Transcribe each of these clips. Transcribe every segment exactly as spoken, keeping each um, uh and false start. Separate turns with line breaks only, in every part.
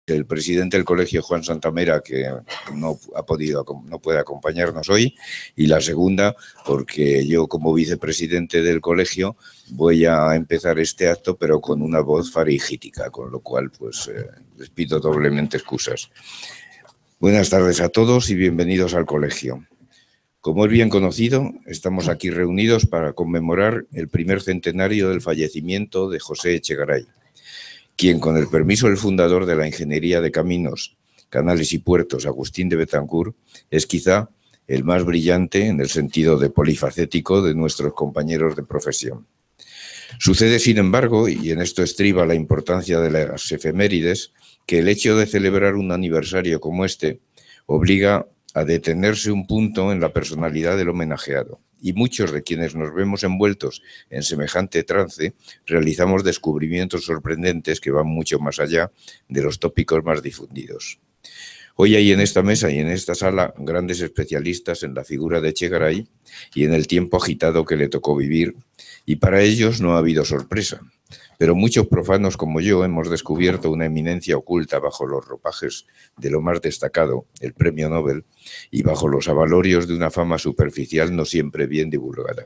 el presidente del colegio, Juan Santamera, que no ha podido, no puede acompañarnos hoy, y la segunda, porque yo como vicepresidente del colegio voy a empezar este acto, pero con una voz faringítica, con lo cual pues eh, les pido doblemente excusas. Buenas tardes a todos y bienvenidos al colegio. Como es bien conocido, estamos aquí reunidos para conmemorar el primer centenario del fallecimiento de José Echegaray, quien, con el permiso del fundador de la Ingeniería de Caminos, Canales y Puertos, Agustín de Betancourt, es quizá el más brillante en el sentido de polifacético de nuestros compañeros de profesión. Sucede, sin embargo, y en esto estriba la importancia de las efemérides, que el hecho de celebrar un aniversario como este obliga a detenerse un punto en la personalidad del homenajeado. Y muchos de quienes nos vemos envueltos en semejante trance realizamos descubrimientos sorprendentes que van mucho más allá de los tópicos más difundidos. Hoy hay en esta mesa y en esta sala grandes especialistas en la figura de Echegaray y en el tiempo agitado que le tocó vivir, y para ellos no ha habido sorpresa. Pero muchos profanos como yo hemos descubierto una eminencia oculta bajo los ropajes de lo más destacado, el premio Nobel, y bajo los avalorios de una fama superficial no siempre bien divulgada.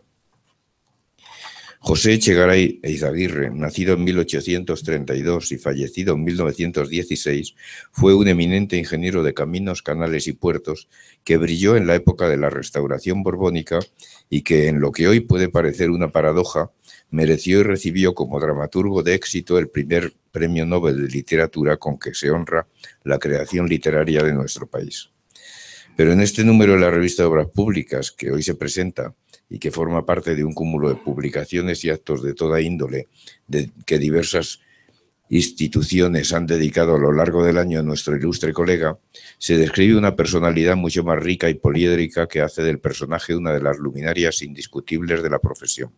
José Echegaray Eizaguirre, nacido en mil ochocientos treinta y dos y fallecido en mil novecientos dieciséis, fue un eminente ingeniero de caminos, canales y puertos que brilló en la época de la Restauración borbónica y que, en lo que hoy puede parecer una paradoja, mereció y recibió como dramaturgo de éxito el primer premio Nobel de Literatura con que se honra la creación literaria de nuestro país. Pero en este número de la revista de Obras Públicas, que hoy se presenta y que forma parte de un cúmulo de publicaciones y actos de toda índole de que diversas instituciones han dedicado a lo largo del año a nuestro ilustre colega, se describe una personalidad mucho más rica y poliédrica que hace del personaje una de las luminarias indiscutibles de la profesión.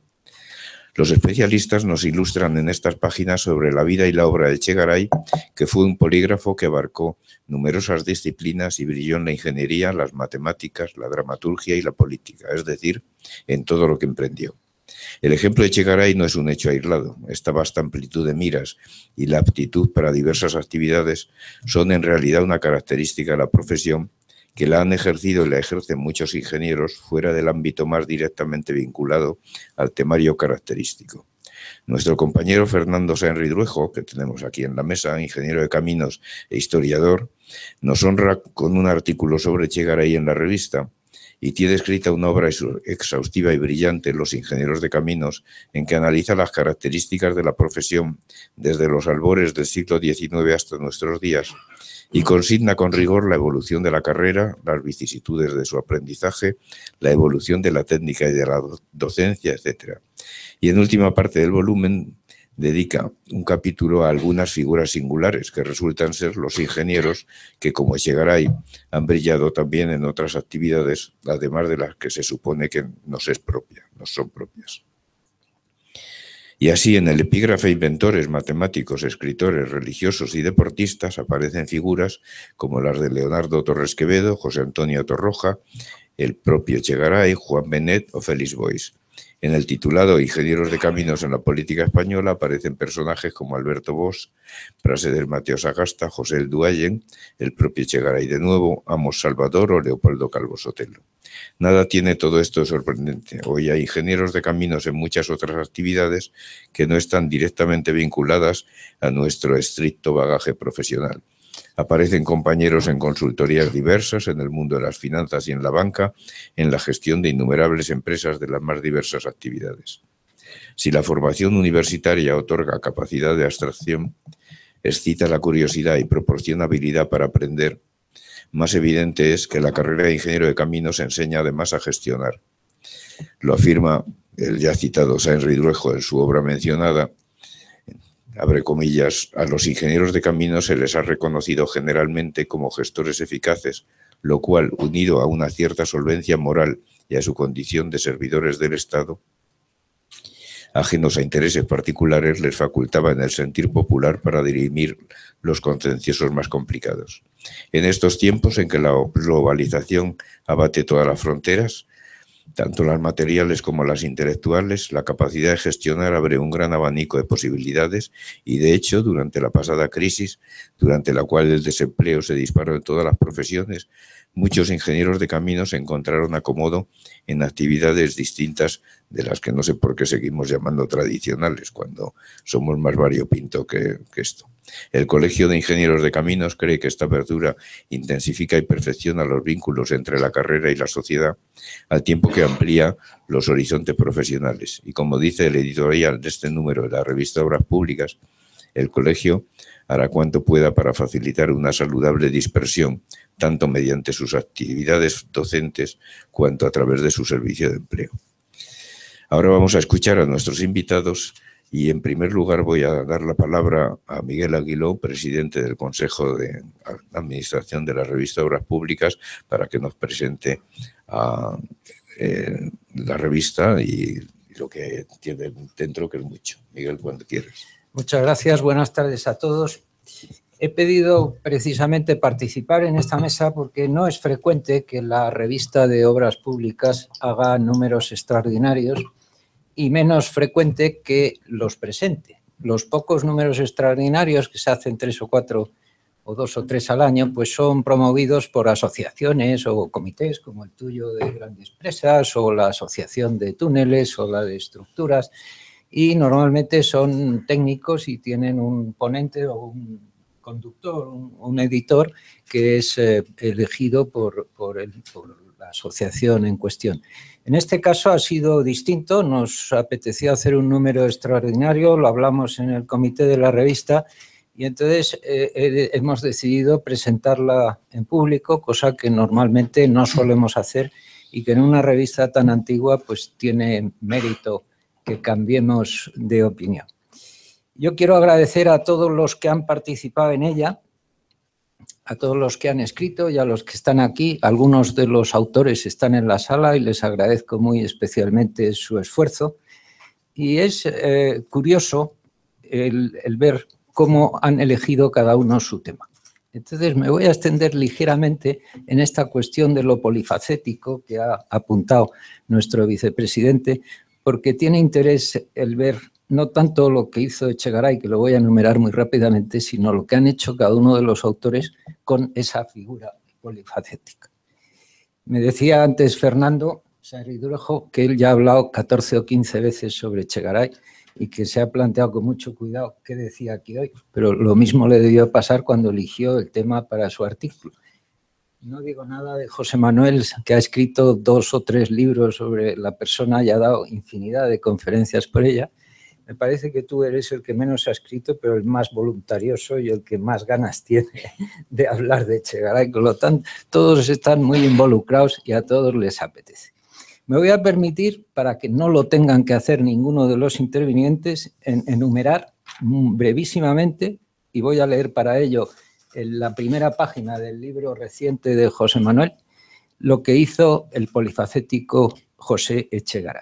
Los especialistas nos ilustran en estas páginas sobre la vida y la obra de Echegaray, que fue un polígrafo que abarcó numerosas disciplinas y brilló en la ingeniería, las matemáticas, la dramaturgia y la política, es decir, en todo lo que emprendió. El ejemplo de Echegaray no es un hecho aislado. Esta vasta amplitud de miras y la aptitud para diversas actividades son en realidad una característica de la profesión que la han ejercido y la ejercen muchos ingenieros fuera del ámbito más directamente vinculado al temario característico. Nuestro compañero Fernando Sáenz Ridruejo, que tenemos aquí en la mesa, ingeniero de caminos e historiador, nos honra con un artículo sobre Echegaray en la revista y tiene escrita una obra exhaustiva y brillante, Los ingenieros de caminos, en que analiza las características de la profesión desde los albores del siglo diecinueve hasta nuestros días, y consigna con rigor la evolución de la carrera, las vicisitudes de su aprendizaje, la evolución de la técnica y de la docencia, etcétera. Y en última parte del volumen dedica un capítulo a algunas figuras singulares que resultan ser los ingenieros que, como Echegaray, han brillado también en otras actividades, además de las que se supone que nos es propia, nos son propias. Y así en el epígrafe inventores, matemáticos, escritores, religiosos y deportistas aparecen figuras como las de Leonardo Torres Quevedo, José Antonio Torroja, el propio Echegaray, Juan Benet o Félix Boix. En el titulado Ingenieros de Caminos en la Política Española aparecen personajes como Alberto Bosch, Praxedes Mateo Sagasta, José El Duayen, el propio Echegaray de nuevo, Amos Salvador o Leopoldo Calvo Sotelo. Nada tiene todo esto de sorprendente. Hoy hay ingenieros de caminos en muchas otras actividades que no están directamente vinculadas a nuestro estricto bagaje profesional. Aparecen compañeros en consultorías diversas, en el mundo de las finanzas y en la banca, en la gestión de innumerables empresas de las más diversas actividades. Si la formación universitaria otorga capacidad de abstracción, excita la curiosidad y proporciona habilidad para aprender, más evidente es que la carrera de ingeniero de caminos enseña además a gestionar. Lo afirma el ya citado Sáenz Ridruejo en su obra mencionada. Abre comillas, a los ingenieros de caminos se les ha reconocido generalmente como gestores eficaces, lo cual, unido a una cierta solvencia moral y a su condición de servidores del Estado, ajenos a intereses particulares, les facultaba en el sentir popular para dirimir los contenciosos más complicados. En estos tiempos en que la globalización abate todas las fronteras, Tanto las materiales como las intelectuales, la capacidad de gestionar abre un gran abanico de posibilidades y, de hecho, durante la pasada crisis, durante la cual el desempleo se disparó en todas las profesiones, muchos ingenieros de caminos encontraron acomodo en actividades distintas de las que no sé por qué seguimos llamando tradicionales, cuando somos más variopinto que, que esto. El Colegio de Ingenieros de Caminos cree que esta apertura intensifica y perfecciona los vínculos entre la carrera y la sociedad, al tiempo que amplía los horizontes profesionales. Y como dice el editorial de este número de la revista Obras Públicas, el colegio hará cuanto pueda para facilitar una saludable dispersión, tanto mediante sus actividades docentes cuanto a través de su servicio de empleo. Ahora vamos a escuchar a nuestros invitados y, en primer lugar, voy a dar la palabra a Miguel Aguiló, presidente del Consejo de Administración de la revista Obras Públicas, para que nos presente a, eh, la revista y lo que tiene dentro, que es mucho. Miguel, cuando quieras.
Muchas gracias. Buenas tardes a todos. He pedido precisamente participar en esta mesa porque no es frecuente que la revista de Obras Públicas haga números extraordinarios y menos frecuente que los presente. Los pocos números extraordinarios, que se hacen tres o cuatro o dos o tres al año, pues son promovidos por asociaciones o comités como el tuyo de Grandes Presas o la Asociación de Túneles o la de Estructuras, y normalmente son técnicos y tienen un ponente o un conductor, un, un editor que es eh, elegido por, por, el, por la asociación en cuestión. En este caso ha sido distinto, nos apeteció hacer un número extraordinario, lo hablamos en el comité de la revista y entonces eh, eh, hemos decidido presentarla en público, cosa que normalmente no solemos hacer y que en una revista tan antigua pues tiene mérito que cambiemos de opinión. Yo quiero agradecer a todos los que han participado en ella, a todos los que han escrito y a los que están aquí. Algunos de los autores están en la sala y les agradezco muy especialmente su esfuerzo. Y es eh, curioso el, el ver cómo han elegido cada uno su tema. Entonces me voy a extender ligeramente en esta cuestión de lo polifacético que ha apuntado nuestro vicepresidente, porque tiene interés el ver no tanto lo que hizo Echegaray, que lo voy a enumerar muy rápidamente, sino lo que han hecho cada uno de los autores con esa figura polifacética. Me decía antes Fernando Saridrujo que él ya ha hablado catorce o quince veces sobre Echegaray y que se ha planteado con mucho cuidado qué decía aquí hoy, pero lo mismo le debió pasar cuando eligió el tema para su artículo. No digo nada de José Manuel, que ha escrito dos o tres libros sobre la persona y ha dado infinidad de conferencias por ella. Me parece que tú eres el que menos ha escrito, pero el más voluntarioso y el que más ganas tiene de hablar de Echegaray. Por lo tanto, todos están muy involucrados y a todos les apetece. Me voy a permitir, para que no lo tengan que hacer ninguno de los intervinientes, en enumerar brevísimamente, y voy a leer para ello en la primera página del libro reciente de José Manuel, lo que hizo el polifacético José Echegaray.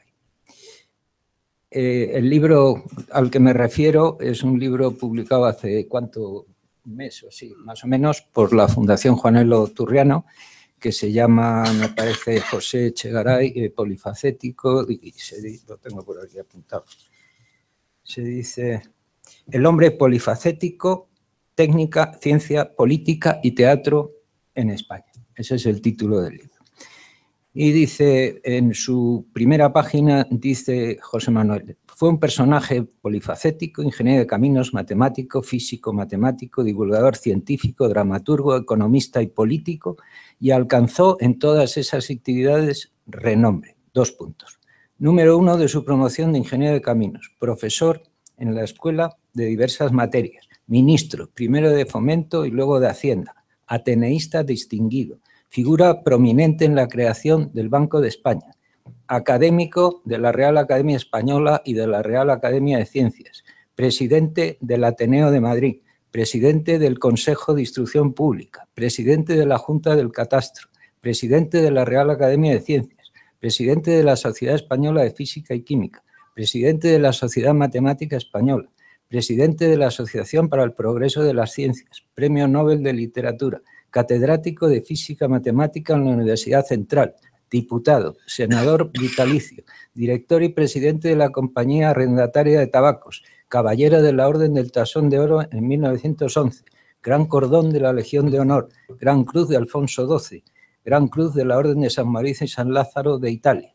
Eh, el libro al que me refiero es un libro publicado hace cuánto, un mes o sí, más o menos, por la Fundación Juanelo Turriano, que se llama, me parece, José Echegaray, eh, polifacético, y se, lo tengo por aquí apuntado. Se dice, el hombre polifacético, técnica, ciencia, política y teatro en España. Ese es el título del libro. Y dice, en su primera página, dice José Manuel, fue un personaje polifacético, ingeniero de caminos, matemático, físico, matemático, divulgador científico, dramaturgo, economista y político, y alcanzó en todas esas actividades renombre. Dos puntos. Número uno de su promoción de ingeniero de caminos, profesor en la escuela de diversas materias, ministro, primero de Fomento y luego de Hacienda, ateneísta distinguido, figura prominente en la creación del Banco de España, académico de la Real Academia Española y de la Real Academia de Ciencias, presidente del Ateneo de Madrid, presidente del Consejo de Instrucción Pública, presidente de la Junta del Catastro, presidente de la Real Academia de Ciencias, presidente de la Sociedad Española de Física y Química, presidente de la Sociedad Matemática Española, presidente de la Asociación para el Progreso de las Ciencias, Premio Nobel de Literatura, catedrático de Física Matemática en la Universidad Central, diputado, senador vitalicio, director y presidente de la Compañía Arrendataria de Tabacos, caballero de la Orden del Tasón de Oro en mil novecientos once, Gran Cordón de la Legión de Honor, Gran Cruz de Alfonso doce, Gran Cruz de la Orden de San Mauricio y San Lázaro de Italia.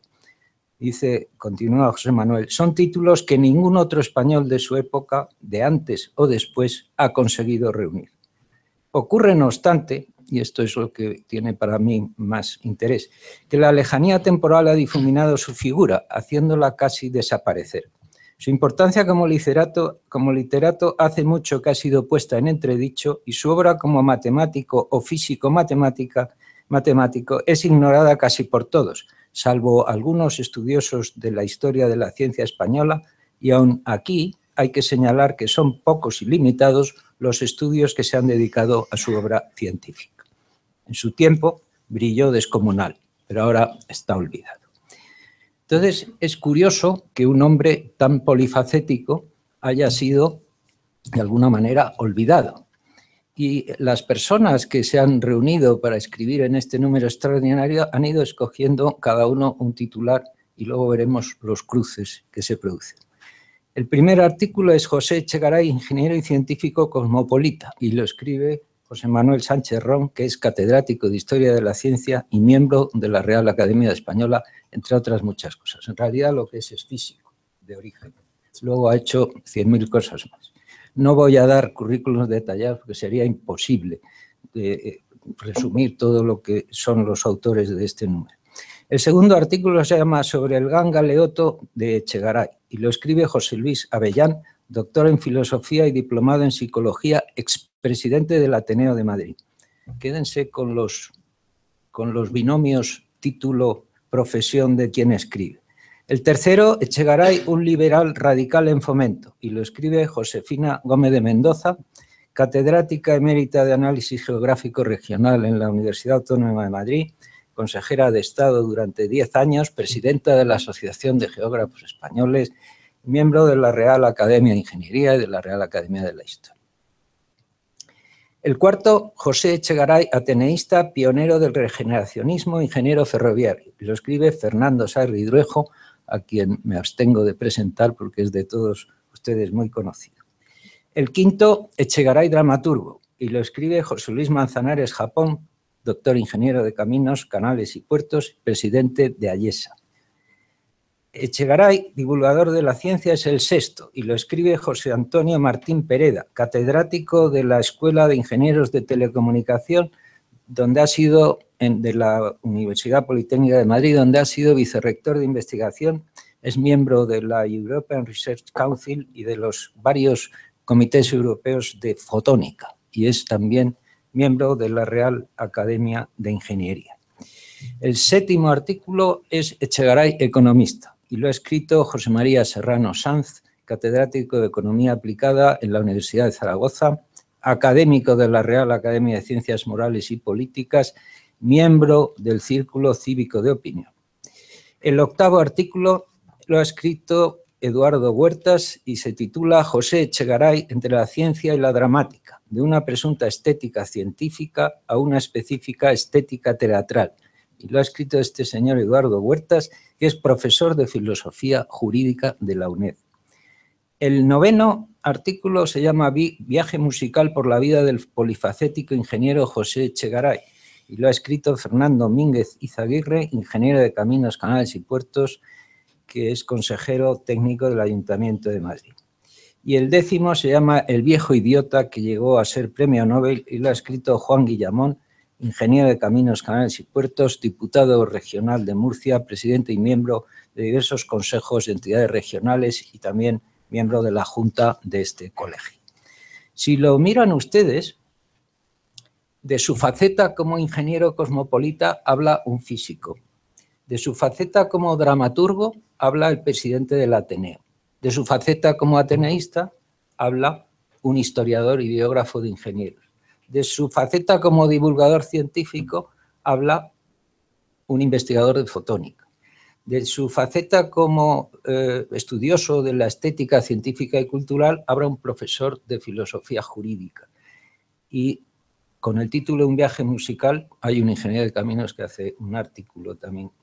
Dice, continúa José Manuel, son títulos que ningún otro español de su época, de antes o después, ha conseguido reunir. Ocurre, no obstante, y esto es lo que tiene para mí más interés, que la lejanía temporal ha difuminado su figura, haciéndola casi desaparecer. Su importancia como literato, como literato hace mucho que ha sido puesta en entredicho y su obra como matemático o físico-matemática matemático es ignorada casi por todos, salvo algunos estudiosos de la historia de la ciencia española, y aún aquí hay que señalar que son pocos y limitados los estudios que se han dedicado a su obra científica. En su tiempo brilló descomunal, pero ahora está olvidado. Entonces, es curioso que un hombre tan polifacético haya sido, de alguna manera, olvidado. Y las personas que se han reunido para escribir en este número extraordinario han ido escogiendo cada uno un titular y luego veremos los cruces que se producen. El primer artículo es José Echegaray, ingeniero y científico cosmopolita, y lo escribe José Manuel Sánchez Ron, que es catedrático de Historia de la Ciencia y miembro de la Real Academia Española, entre otras muchas cosas. En realidad lo que es es físico de origen. Luego ha hecho cien mil cosas más. No voy a dar currículos detallados porque sería imposible eh, resumir todo lo que son los autores de este número. El segundo artículo se llama Sobre el Gran Galeoto de Echegaray y lo escribe José Luis Avellán, doctor en Filosofía y diplomado en Psicología, expresidente del Ateneo de Madrid. Quédense con los, con los binomios título-profesión de quien escribe. El tercero, Echegaray, un liberal radical en Fomento, y lo escribe Josefina Gómez de Mendoza, catedrática emérita de Análisis Geográfico Regional en la Universidad Autónoma de Madrid, consejera de Estado durante diez años, presidenta de la Asociación de Geógrafos Españoles, miembro de la Real Academia de Ingeniería y de la Real Academia de la Historia. El cuarto, José Echegaray, ateneísta, pionero del regeneracionismo, ingeniero ferroviario. Lo escribe Fernando Sarri Druejo, a quien me abstengo de presentar porque es de todos ustedes muy conocido. El quinto, Echegaray, dramaturgo, y lo escribe José Luis Manzanares Japón, doctor ingeniero de Caminos, Canales y Puertos, presidente de AYESA. Echegaray, divulgador de la ciencia, es el sexto y lo escribe José Antonio Martín Pereda, catedrático de la Escuela de Ingenieros de Telecomunicación, donde ha sido, en, de la Universidad Politécnica de Madrid, donde ha sido vicerrector de investigación, es miembro de la European Research Council y de los varios comités europeos de fotónica y es también miembro de la Real Academia de Ingeniería. El séptimo artículo es Echegaray, economista, y lo ha escrito José María Serrano Sanz, catedrático de Economía Aplicada en la Universidad de Zaragoza, académico de la Real Academia de Ciencias Morales y Políticas, miembro del Círculo Cívico de Opinión. El octavo artículo lo ha escrito Eduardo Huertas y se titula José Echegaray entre la ciencia y la dramática, de una presunta estética científica a una específica estética teatral. Y lo ha escrito este señor Eduardo Huertas, que es profesor de Filosofía Jurídica de la UNED. El noveno artículo se llama Viaje musical por la vida del polifacético ingeniero José Echegaray y lo ha escrito Fernando Mínguez Izaguirre, ingeniero de Caminos, Canales y Puertos, que es consejero técnico del Ayuntamiento de Madrid. Y el décimo se llama El viejo idiota, que llegó a ser premio Nobel y lo ha escrito Juan Guillamón, ingeniero de Caminos, Canales y Puertos, diputado regional de Murcia, presidente y miembro de diversos consejos de entidades regionales y también miembro de la Junta de este colegio. Si lo miran ustedes, de su faceta como ingeniero cosmopolita habla un físico. De su faceta como dramaturgo habla el presidente del Ateneo. De su faceta como ateneísta habla un historiador y biógrafo de ingenieros. De su faceta como divulgador científico habla un investigador de fotónica. De su faceta como eh, estudioso de la estética científica y cultural habla un profesor de filosofía jurídica. Y con el título Un viaje musical hay un ingeniero de caminos que hace un artículo también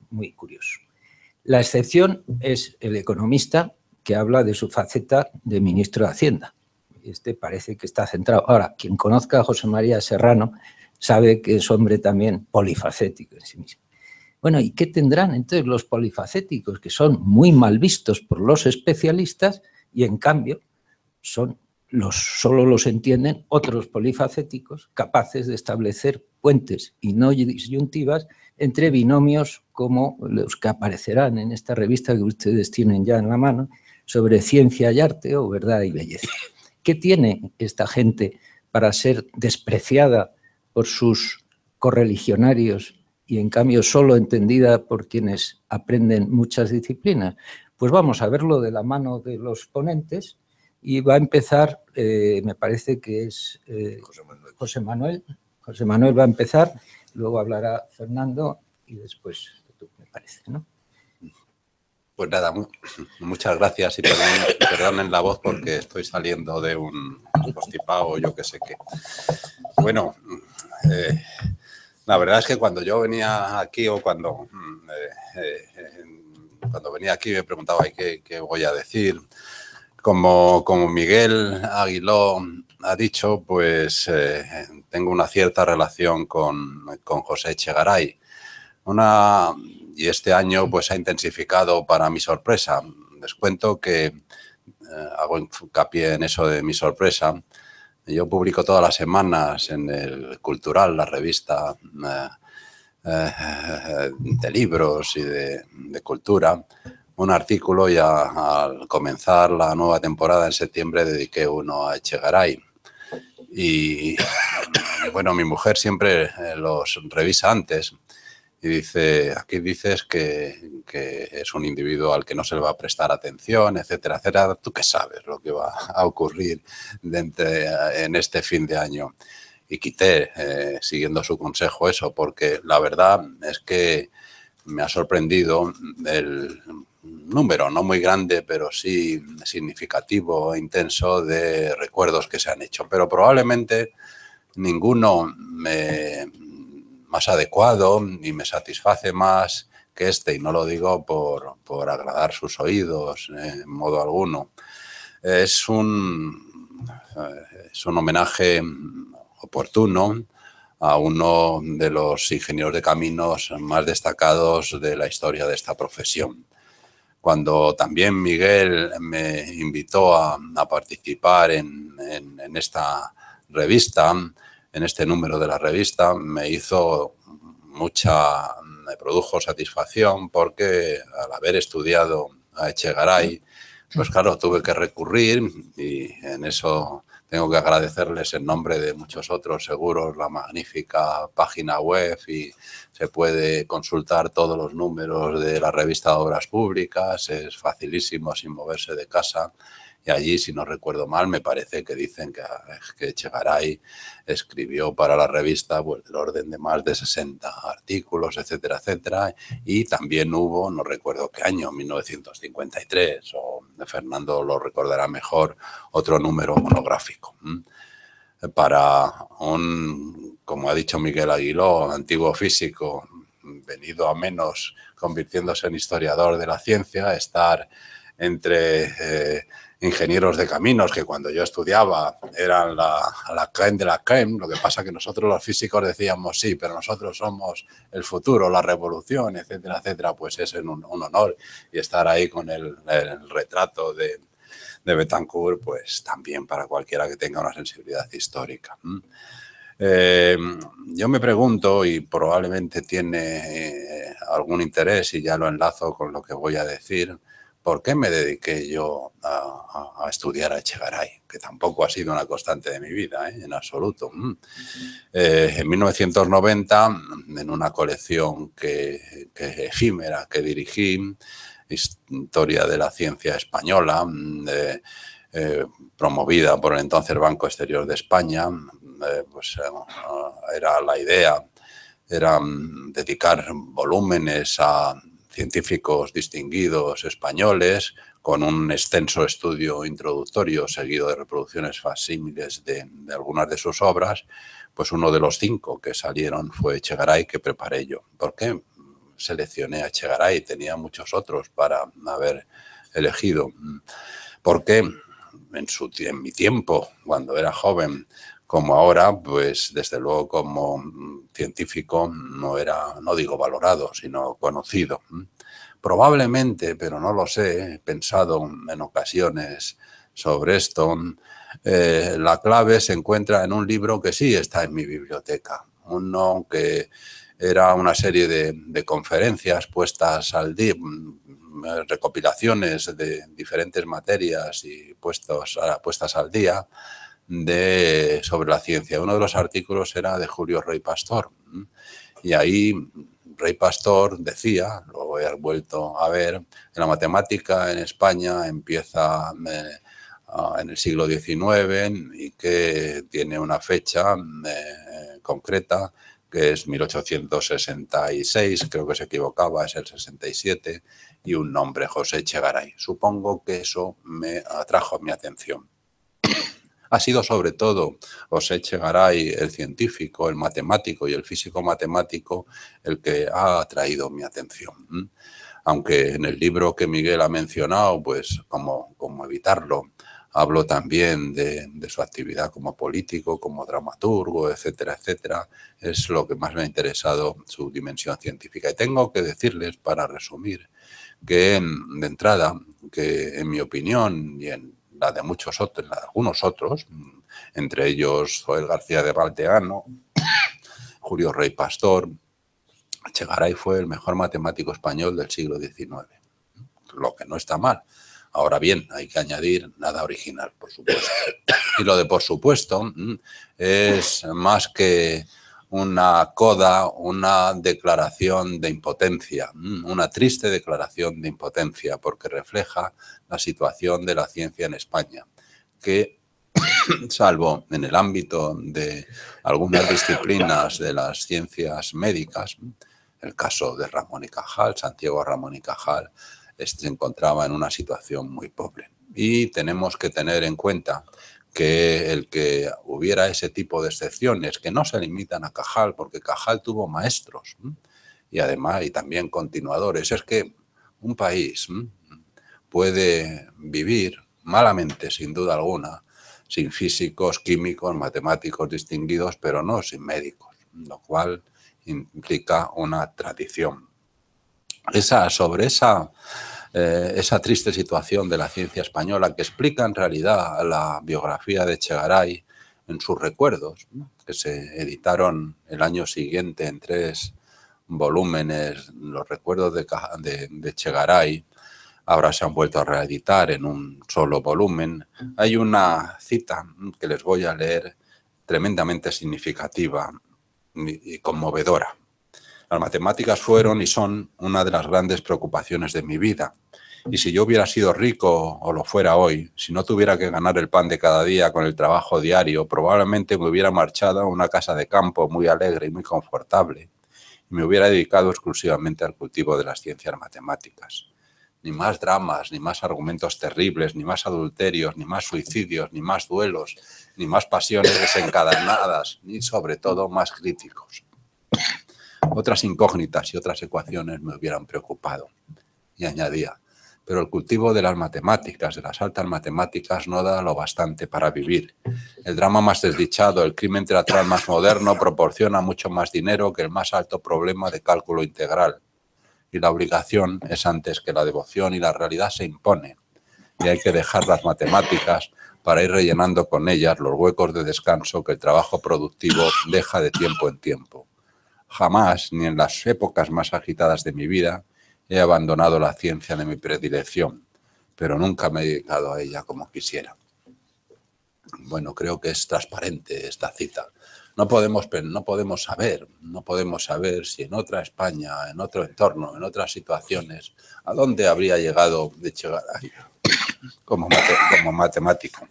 muy curioso. La excepción es el economista que habla de su faceta de ministro de Hacienda. Este parece que está centrado. Ahora, quien conozca a José María Serrano sabe que es hombre también polifacético en sí mismo. Bueno, ¿y qué tendrán entonces los polifacéticos, que son muy mal vistos por los especialistas y en cambio son los, solo los entienden otros polifacéticos capaces de establecer puentes y no disyuntivas entre binomios como los que aparecerán en esta revista que ustedes tienen ya en la mano sobre ciencia y arte o verdad y belleza? ¿Qué tiene esta gente para ser despreciada por sus correligionarios y en cambio solo entendida por quienes aprenden muchas disciplinas? Pues vamos a verlo de la mano de los ponentes y va a empezar, eh, me parece que es eh, José Manuel. José Manuel. José Manuel va a empezar, luego hablará Fernando y después tú, me parece, ¿no?
Pues nada, muchas gracias y perdonen, perdonen la voz porque estoy saliendo de un constipado o yo qué sé qué. Bueno, eh, la verdad es que cuando yo venía aquí o cuando, eh, eh, cuando venía aquí me preguntaba ¿qué, qué voy a decir? Como, como Miguel Aguiló ha dicho, pues eh, tengo una cierta relación con, con José Echegaray. Una... Y este año pues ha intensificado para mi sorpresa. Les cuento que eh, hago hincapié en eso de mi sorpresa. Yo publico todas las semanas en el Cultural, la revista eh, eh, de libros y de, de cultura, un artículo y a, al comenzar la nueva temporada en septiembre dediqué uno a Echegaray. Y bueno, mi mujer siempre los revisa antes. Y dice, aquí dices que, que es un individuo al que no se le va a prestar atención, etcétera, etcétera. ¿Tú qué sabes lo que va a ocurrir dentro, en este fin de año? Y quité, eh, siguiendo su consejo, eso, porque la verdad es que me ha sorprendido el número, no muy grande, pero sí significativo, intenso, de recuerdos que se han hecho. Pero probablemente ninguno me... más adecuado y me satisface más que este, y no lo digo por, por agradar sus oídos eh, en modo alguno. Es un, es un homenaje oportuno a uno de los ingenieros de caminos más destacados de la historia de esta profesión. Cuando también Miguel me invitó a, a participar en, en, en esta revista, en este número de la revista, me hizo mucha, me produjo satisfacción porque al haber estudiado a Echegaray, pues claro, tuve que recurrir y en eso tengo que agradecerles en nombre de muchos otros seguros la magnífica página web y se puede consultar todos los números de la revista de Obras Públicas, es facilísimo sin moverse de casa. Y allí, si no recuerdo mal, me parece que dicen que, que Echegaray escribió para la revista pues, del orden de más de sesenta artículos, etcétera, etcétera. Y también hubo, no recuerdo qué año, mil novecientos cincuenta y tres, o Fernando lo recordará mejor, otro número monográfico. Para un, como ha dicho Miguel Aguiló, antiguo físico, venido a menos, convirtiéndose en historiador de la ciencia, estar entre... Eh, ingenieros de caminos que cuando yo estudiaba eran la, la crème de la crème, lo que pasa que nosotros los físicos decíamos sí, pero nosotros somos el futuro, la revolución, etcétera, etcétera, pues es un, un honor y estar ahí con el, el retrato de, de Betancourt, pues también para cualquiera que tenga una sensibilidad histórica. Eh, yo me pregunto, y probablemente tiene eh, algún interés y ya lo enlazo con lo que voy a decir, ¿por qué me dediqué yo a, a, a estudiar a Echegaray? Que tampoco ha sido una constante de mi vida, ¿eh? En absoluto. Eh, en mil novecientos noventa, en una colección que, que efímera que dirigí, Historia de la Ciencia Española, eh, eh, promovida por el entonces Banco Exterior de España, eh, pues eh, era la idea, era dedicar volúmenes a científicos distinguidos españoles con un extenso estudio introductorio seguido de reproducciones facsímiles de, de algunas de sus obras, pues uno de los cinco que salieron fue Echegaray, que preparé yo. ¿Por qué? seleccioné a Echegaray, tenía muchos otros para haber elegido. Porque en, su, en mi tiempo, cuando era joven, como ahora, pues desde luego como científico no era, no digo valorado, sino conocido. Probablemente, pero no lo sé, he pensado en ocasiones sobre esto, eh, la clave se encuentra en un libro que sí está en mi biblioteca, uno que era una serie de, de conferencias puestas al día, recopilaciones de diferentes materias y puestos, puestas al día de, sobre la ciencia. Uno de los artículos era de Julio Rey Pastor y ahí Rey Pastor decía, lo he vuelto a ver, que la matemática en España empieza eh, en el siglo diecinueve y que tiene una fecha eh, concreta, que es mil ochocientos sesenta y seis, creo que se equivocaba, es el sesenta y siete, y un nombre, José Echegaray. Supongo que eso me atrajo mi atención. Ha sido sobre todo José Echegaray, el científico, el matemático y el físico matemático, el que ha atraído mi atención. Aunque en el libro que Miguel ha mencionado, pues cómo, cómo evitarlo, hablo también de, de su actividad como político, como dramaturgo, etcétera, etcétera. Es lo que más me ha interesado, su dimensión científica. Y tengo que decirles, para resumir, que de entrada, que en mi opinión y en la de muchos otros, la de algunos otros, entre ellos Joel García de Valdeano, Julio Rey Pastor, Echegaray fue el mejor matemático español del siglo diecinueve, lo que no está mal. Ahora bien, hay que añadir nada original, por supuesto. Y lo de por supuesto es más que una coda, una declaración de impotencia, una triste declaración de impotencia, porque refleja la situación de la ciencia en España, que, salvo en el ámbito de algunas disciplinas de las ciencias médicas, el caso de Ramón y Cajal, Santiago Ramón y Cajal, se encontraba en una situación muy pobre. Y tenemos que tener en cuenta que el que hubiera ese tipo de excepciones, que no se limitan a Cajal, porque Cajal tuvo maestros y además y también continuadores, es que un país puede vivir malamente, sin duda alguna, sin físicos, químicos, matemáticos distinguidos, pero no sin médicos, lo cual implica una tradición. Esa, sobre esa, eh, esa triste situación de la ciencia española que explica en realidad la biografía de Echegaray en sus recuerdos, que se editaron el año siguiente en tres volúmenes, los recuerdos de, de, de Echegaray, ahora se han vuelto a reeditar en un solo volumen. Hay una cita que les voy a leer tremendamente significativa y conmovedora. Las matemáticas fueron y son una de las grandes preocupaciones de mi vida. Y si yo hubiera sido rico o lo fuera hoy, si no tuviera que ganar el pan de cada día con el trabajo diario, probablemente me hubiera marchado a una casa de campo muy alegre y muy confortable y me hubiera dedicado exclusivamente al cultivo de las ciencias matemáticas. Ni más dramas, ni más argumentos terribles, ni más adulterios, ni más suicidios, ni más duelos, ni más pasiones desencadenadas, ni sobre todo más críticos. Otras incógnitas y otras ecuaciones me hubieran preocupado. Y añadía, pero el cultivo de las matemáticas, de las altas matemáticas, no da lo bastante para vivir. El drama más desdichado, el crimen teatral más moderno, proporciona mucho más dinero que el más alto problema de cálculo integral. Y la obligación es antes que la devoción y la realidad se impone. Y hay que dejar las matemáticas para ir rellenando con ellas los huecos de descanso que el trabajo productivo deja de tiempo en tiempo. Jamás, ni en las épocas más agitadas de mi vida, he abandonado la ciencia de mi predilección, pero nunca me he dedicado a ella como quisiera. Bueno, creo que es transparente esta cita. No podemos, no podemos saber, no podemos saber si en otra España, en otro entorno, en otras situaciones, a dónde habría llegado Echegaray como, mate, como matemático.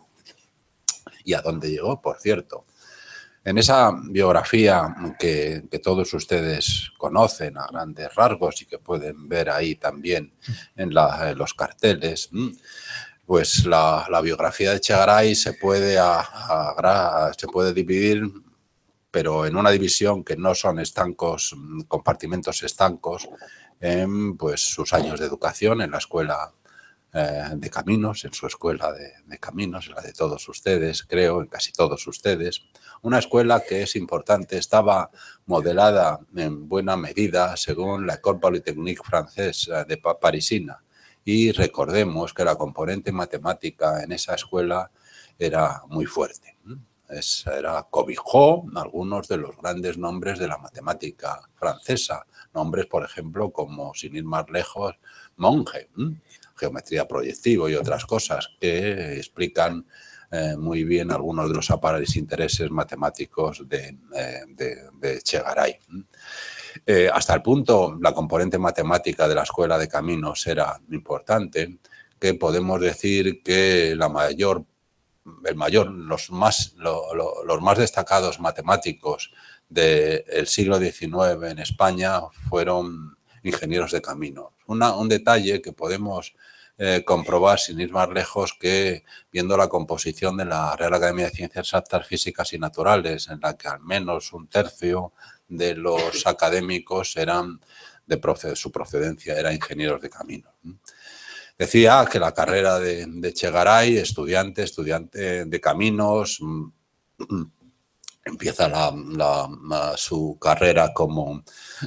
Y a dónde llegó, por cierto. En esa biografía que, que todos ustedes conocen a grandes rasgos y que pueden ver ahí también en, la, en los carteles, pues la, la biografía de Echegaray se puede, a, a, se puede dividir pero en una división que no son estancos, compartimentos estancos, en pues, sus años de educación en la escuela eh, de caminos, en su escuela de, de caminos, en la de todos ustedes, creo, en casi todos ustedes. Una escuela que es importante, estaba modelada en buena medida según la École Polytechnique francesa de parisina. Y recordemos que la componente matemática en esa escuela era muy fuerte. Es, era, cobijó algunos de los grandes nombres de la matemática francesa. Nombres, por ejemplo, como, sin ir más lejos, Monge, geometría proyectiva y otras cosas que explican eh, muy bien algunos de los aparentes intereses matemáticos de, eh, de, de Echegaray. Eh, hasta el punto, la componente matemática de la Escuela de Caminos era importante, que podemos decir que la mayor, el mayor, los, más, lo, lo, los más destacados matemáticos del siglo diecinueve en España fueron ingenieros de caminos. Una, un detalle que podemos eh, comprobar sin ir más lejos que viendo la composición de la Real Academia de Ciencias Exactas, Físicas y Naturales, en la que al menos un tercio de los académicos eran de proced- su procedencia, eran ingenieros de caminos. Decía que la carrera de, de Echegaray, estudiante, estudiante de caminos, empieza la, la, la, su carrera como,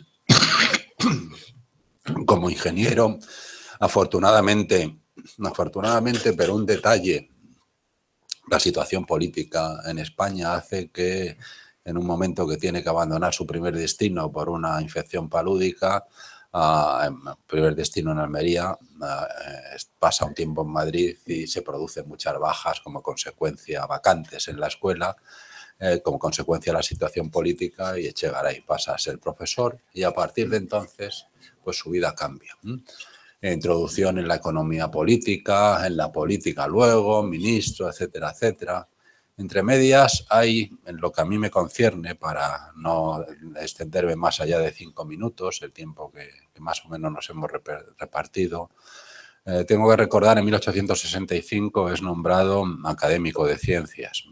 como ingeniero. Afortunadamente, afortunadamente, pero un detalle, la situación política en España hace que en un momento que tiene que abandonar su primer destino por una infección palúdica, uh, primer destino en Almería, uh, pasa un tiempo en Madrid y se producen muchas bajas como consecuencia, vacantes en la escuela, eh, como consecuencia de la situación política, y Echegaray pasa a ser profesor y a partir de entonces pues su vida cambia. ¿Mm? Introducción en la economía política, en la política luego, ministro, etcétera, etcétera. Entre medias hay, en lo que a mí me concierne, para no extenderme más allá de cinco minutos, el tiempo que, que más o menos nos hemos repartido, eh, tengo que recordar, en mil ochocientos sesenta y cinco es nombrado académico de ciencias.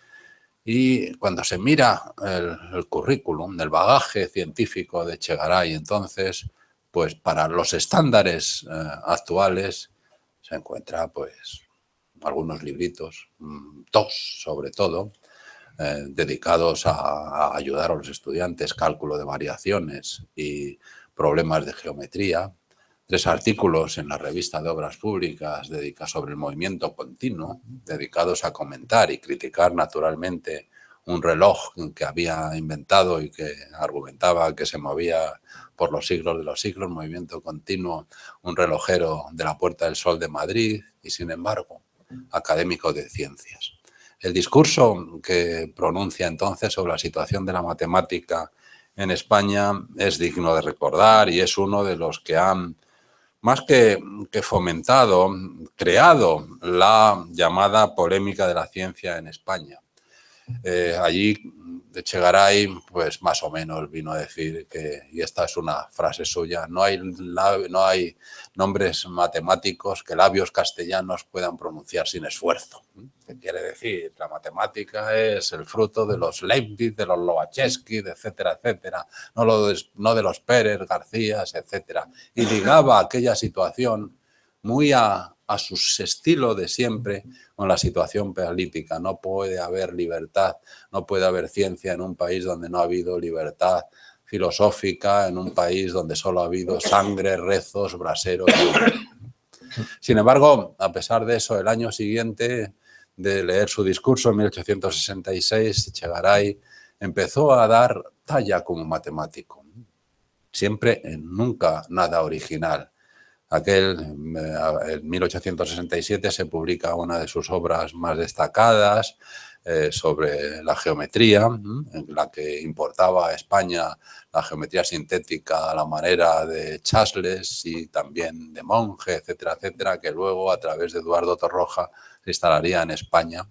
Y cuando se mira el, el currículum, el bagaje científico de Echegaray, entonces, pues para los estándares eh, actuales se encuentra pues algunos libritos, dos sobre todo, eh, dedicados a, a ayudar a los estudiantes, cálculo de variaciones y problemas de geometría, tres artículos en la revista de Obras Públicas dedicados sobre el movimiento continuo, dedicados a comentar y criticar naturalmente un reloj que había inventado y que argumentaba que se movía por los siglos de los siglos, movimiento continuo, un relojero de la Puerta del Sol de Madrid y, sin embargo, académico de ciencias. El discurso que pronuncia entonces sobre la situación de la matemática en España es digno de recordar y es uno de los que han, más que, que fomentado, creado la llamada polémica de la ciencia en España. Eh, allí Echegaray, pues más o menos vino a decir que, y esta es una frase suya, no hay, no hay nombres matemáticos que labios castellanos puedan pronunciar sin esfuerzo. ¿Qué quiere decir? La matemática es el fruto de los Leibniz, de los Lobachevsky, etcétera, etcétera, no, lo de, no de los Pérez, García, etcétera. Y ligaba aquella situación muy a, a su estilo de siempre con la situación política. No puede haber libertad, no puede haber ciencia en un país donde no ha habido libertad filosófica, en un país donde solo ha habido sangre, rezos, braseros. Sin embargo, a pesar de eso, el año siguiente de leer su discurso, en mil ochocientos sesenta y seis, Echegaray empezó a dar talla como matemático. Siempre, nunca nada original. Aquel, en mil ochocientos sesenta y siete se publica una de sus obras más destacadas eh, sobre la geometría, en la que importaba a España la geometría sintética a la manera de Chasles y también de Monge, etcétera, etcétera, que luego a través de Eduardo Torroja se instalaría en España.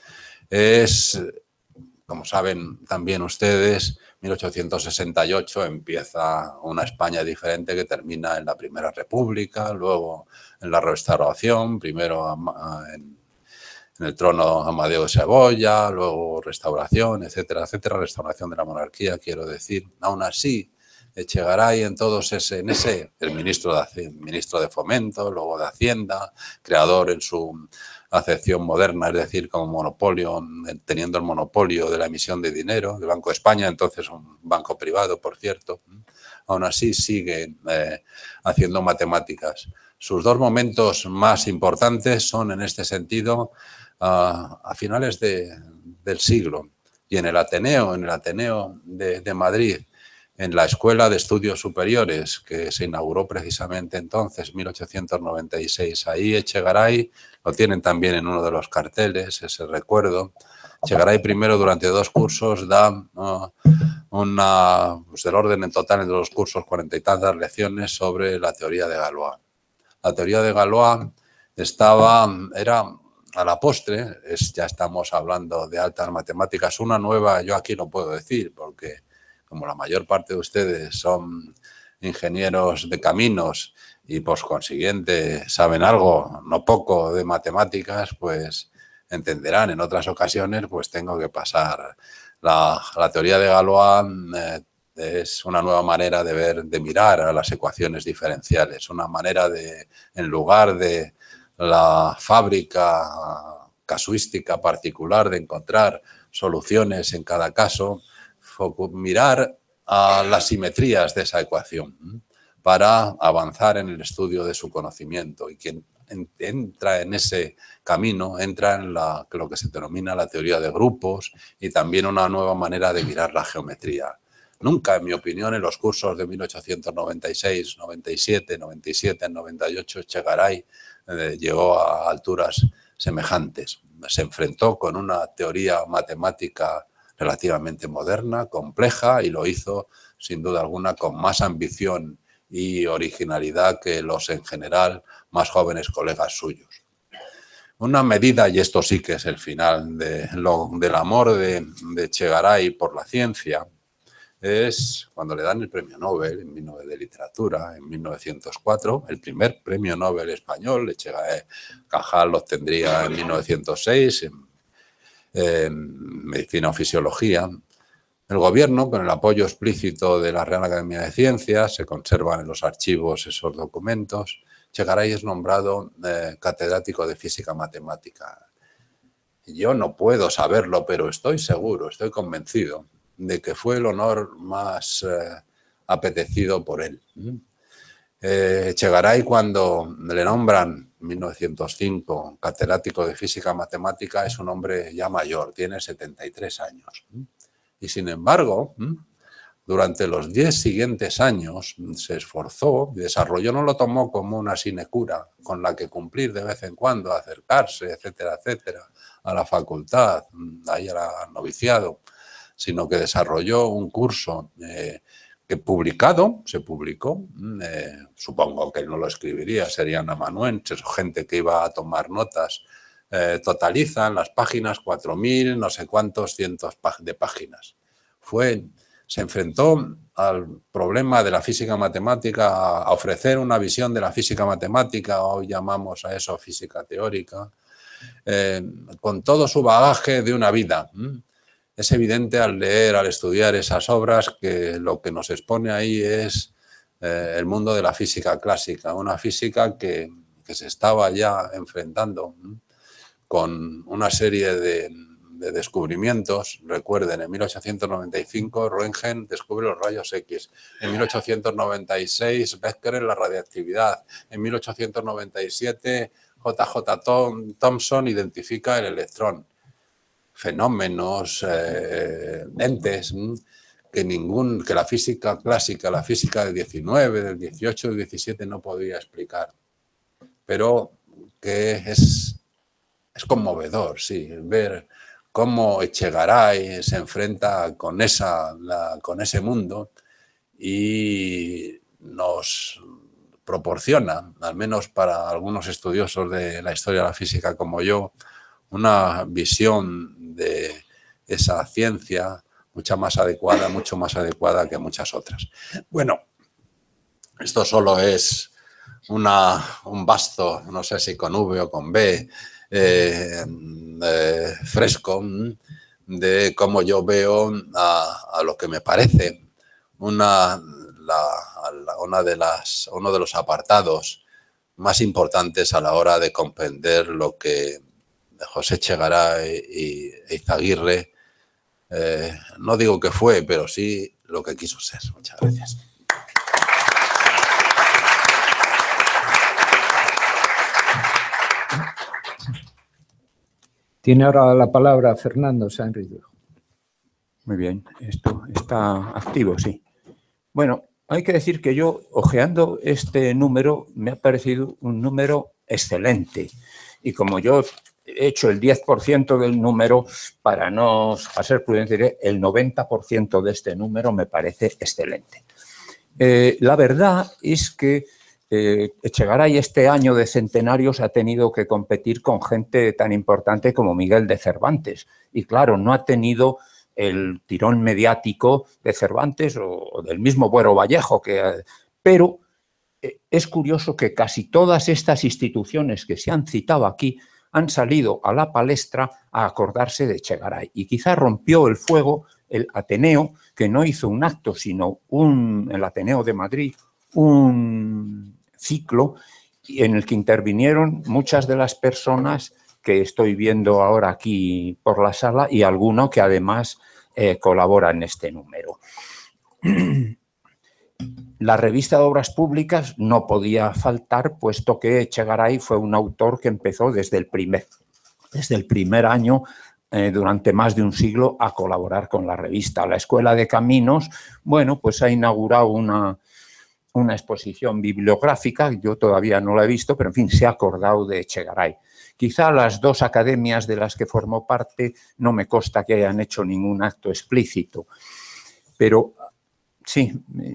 Es, como saben también ustedes, mil ochocientos sesenta y ocho empieza una España diferente que termina en la Primera República, luego en la Restauración, primero en, en el trono Amadeo de Saboya, luego restauración, etcétera, etcétera, restauración de la monarquía, quiero decir. Aún así, Echegaray en todos ese, en ese, el ministro de, ministro de Fomento, luego de Hacienda, creador en su acepción moderna, es decir, como monopolio, teniendo el monopolio de la emisión de dinero, del Banco de España, entonces un banco privado, por cierto. Aún así sigue eh, haciendo matemáticas. Sus dos momentos más importantes son, en este sentido, uh, a finales de, del siglo, y en el Ateneo, en el Ateneo de, de Madrid, en la Escuela de Estudios Superiores, que se inauguró precisamente entonces, mil ochocientos noventa y seis. Ahí Echegaray, lo tienen también en uno de los carteles, ese recuerdo. Echegaray primero durante dos cursos da uh, una, pues del orden en total de los cursos, cuarenta y tantas lecciones sobre la teoría de Galois. La teoría de Galois estaba, era a la postre, es, ya estamos hablando de altas matemáticas, una nueva, yo aquí no puedo decir, porque como la mayor parte de ustedes son ingenieros de caminos y por consiguiente saben algo, no poco, de matemáticas, pues entenderán. En otras ocasiones pues tengo que pasar. La, la teoría de Galois eh, es una nueva manera de ver, de mirar a las ecuaciones diferenciales, una manera de, en lugar de la fábrica casuística particular de encontrar soluciones en cada caso, mirar a las simetrías de esa ecuación para avanzar en el estudio de su conocimiento. Y quien entra en ese camino, entra en la, lo que se denomina la teoría de grupos y también una nueva manera de mirar la geometría. Nunca, en mi opinión, en los cursos de mil ochocientos noventa y seis, noventa y siete, noventa y siete, noventa y ocho, Echegaray eh, llegó a alturas semejantes. Se enfrentó con una teoría matemática relativamente moderna, compleja, y lo hizo, sin duda alguna, con más ambición y originalidad que los, en general, más jóvenes colegas suyos. Una medida, y esto sí que es el final de lo, del amor de, de Echegaray por la ciencia, es cuando le dan el premio Nobel en de literatura en mil novecientos cuatro, el primer premio Nobel español. Echegaray Cajal lo obtendría en mil novecientos seis, en, en Medicina o Fisiología. El gobierno, con el apoyo explícito de la Real Academia de Ciencias, se conservan en los archivos esos documentos. Echegaray es nombrado eh, catedrático de Física Matemática. Yo no puedo saberlo, pero estoy seguro, estoy convencido de que fue el honor más eh, apetecido por él. Eh, Echegaray, cuando le nombran en mil novecientos cinco catedrático de Física Matemática, es un hombre ya mayor, tiene setenta y tres años. Y sin embargo, durante los diez siguientes años se esforzó y desarrolló, no lo tomó como una sinecura con la que cumplir de vez en cuando, acercarse, etcétera, etcétera, a la facultad, ahí al noviciado, sino que desarrolló un curso eh, que publicado, se publicó, eh, supongo que él no lo escribiría, serían amanuenses o gente que iba a tomar notas, eh, totalizan las páginas cuatro mil, no sé cuántos cientos de páginas. Fue, se enfrentó al problema de la física matemática, a ofrecer una visión de la física matemática, hoy llamamos a eso física teórica, eh, con todo su bagaje de una vida. Es evidente al leer, al estudiar esas obras, que lo que nos expone ahí es eh, el mundo de la física clásica, una física que, que se estaba ya enfrentando con una serie de, de descubrimientos. Recuerden, en mil ochocientos noventa y cinco Röntgen descubre los rayos X, en mil ochocientos noventa y seis Becquerel la radiactividad, en mil ochocientos noventa y siete J J Thomson identifica el electrón. Fenómenos, eh, entes, que, ningún, que la física clásica, la física del diecinueve, del dieciocho, del diecisiete no podía explicar. Pero que es, es conmovedor, sí, ver cómo Echegaray se enfrenta con, esa, la, con ese mundo y nos proporciona, al menos para algunos estudiosos de la historia de la física como yo, una visión de esa ciencia mucho más adecuada, mucho más adecuada que muchas otras. Bueno, esto solo es una, un basto, no sé si con V o con B, eh, eh, fresco de cómo yo veo a, a lo que me parece una, la, la, una de las, uno de los apartados más importantes a la hora de comprender lo que José Echegaray y Eizaguirre, eh, no digo que fue, pero sí lo que quiso ser. Muchas gracias.
Tiene ahora la palabra Fernando Sainz.
Muy bien, esto está activo, sí. Bueno, hay que decir que yo, hojeando este número, me ha parecido un número excelente. Y como yo he hecho el diez por ciento del número, para no a ser prudente, diré, el noventa por ciento de este número me parece excelente. Eh, la verdad es que eh, Echegaray este año de centenarios ha tenido que competir con gente tan importante como Miguel de Cervantes. Y claro, no ha tenido el tirón mediático de Cervantes o del mismo Buero Vallejo, que, pero es curioso que casi todas estas instituciones que se han citado aquí han salido a la palestra a acordarse de Echegaray. Y quizá rompió el fuego el Ateneo, que no hizo un acto, sino un, el Ateneo de Madrid, un ciclo en el que intervinieron muchas de las personas que estoy viendo ahora aquí por la sala y alguno que además eh, colabora en este número. La revista de Obras Públicas no podía faltar, puesto que Echegaray fue un autor que empezó desde el primer, desde el primer año, eh, durante más de un siglo, a colaborar con la revista. La Escuela de Caminos, bueno, pues ha inaugurado una, una exposición bibliográfica, yo todavía no la he visto, pero en fin, se ha acordado de Echegaray. Quizá las dos academias de las que formó parte no me consta que hayan hecho ningún acto explícito, pero sí.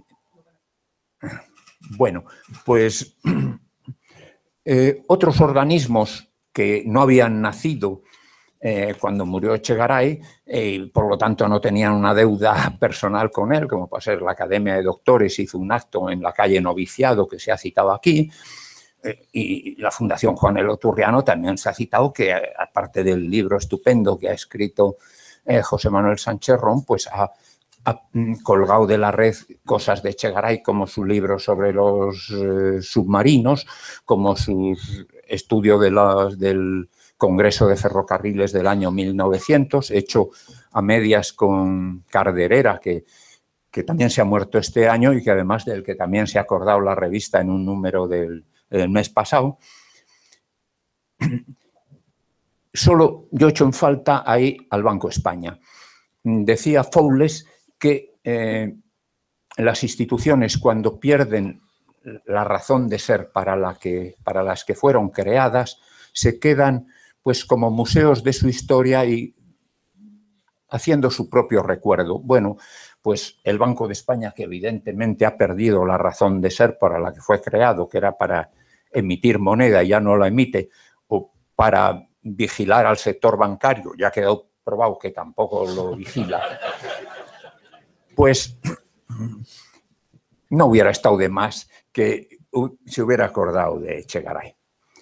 Bueno, pues eh, otros organismos que no habían nacido eh, cuando murió Echegaray eh, y por lo tanto no tenían una deuda personal con él, como puede ser la Academia de Doctores, hizo un acto en la calle Noviciado que se ha citado aquí, eh, y la Fundación Juan Elo Turriano también se ha citado, que aparte del libro estupendo que ha escrito eh, José Manuel Sánchez Ron, pues ha ha colgado de la red cosas de Echegaray, como su libro sobre los eh, submarinos, como su estudio de las, del Congreso de Ferrocarriles del año mil novecientos, hecho a medias con Carderera, que, que también se ha muerto este año y que además del que también se ha acordado la revista en un número del, del mes pasado. Solo yo he hecho en falta ahí al Banco España. Decía Fowles que eh, las instituciones, cuando pierden la razón de ser para, la que, para las que fueron creadas, se quedan pues como museos de su historia y haciendo su propio recuerdo. Bueno, pues el Banco de España, que evidentemente ha perdido la razón de ser para la que fue creado, que era para emitir moneda y ya no la emite, o para vigilar al sector bancario, ya ha quedado probado que tampoco lo vigila, pues no hubiera estado de más que se hubiera acordado de Echegaray.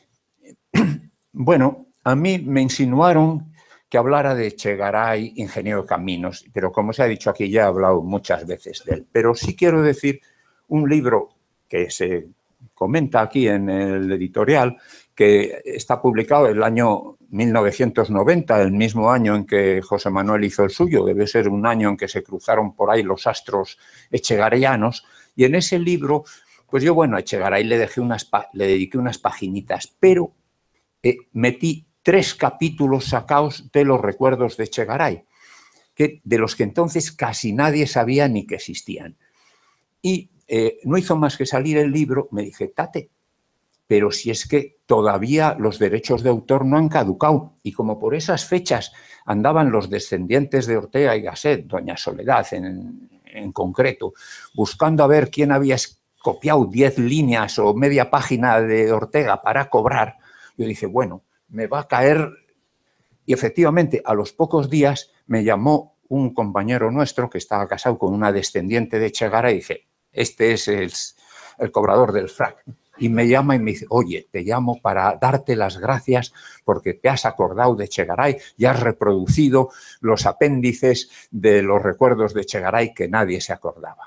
Bueno, a mí me insinuaron que hablara de Echegaray, ingeniero de caminos, pero como se ha dicho aquí, ya he hablado muchas veces de él. Pero sí quiero decir un libro que se comenta aquí en el editorial, que está publicado en el año mil novecientos noventa, el mismo año en que José Manuel hizo el suyo, debe ser un año en que se cruzaron por ahí los astros echegarayanos, y en ese libro, pues yo, bueno, a Echegaray le, dejé unas, le dediqué unas paginitas, pero eh, metí tres capítulos sacados de los recuerdos de Echegaray, que, de los que entonces casi nadie sabía ni que existían. Y eh, no hizo más que salir el libro, me dije, Tate, pero si es que todavía los derechos de autor no han caducado, y como por esas fechas andaban los descendientes de Ortega y Gasset, doña Soledad en, en concreto, buscando a ver quién había copiado diez líneas o media página de Ortega para cobrar, yo dije, bueno, me va a caer. Y efectivamente, a los pocos días me llamó un compañero nuestro que estaba casado con una descendiente de Echegaray y dije, este es el, el cobrador del frac. y me llama y me dice, oye, te llamo para darte las gracias porque te has acordado de Echegaray y has reproducido los apéndices de los recuerdos de Echegaray que nadie se acordaba.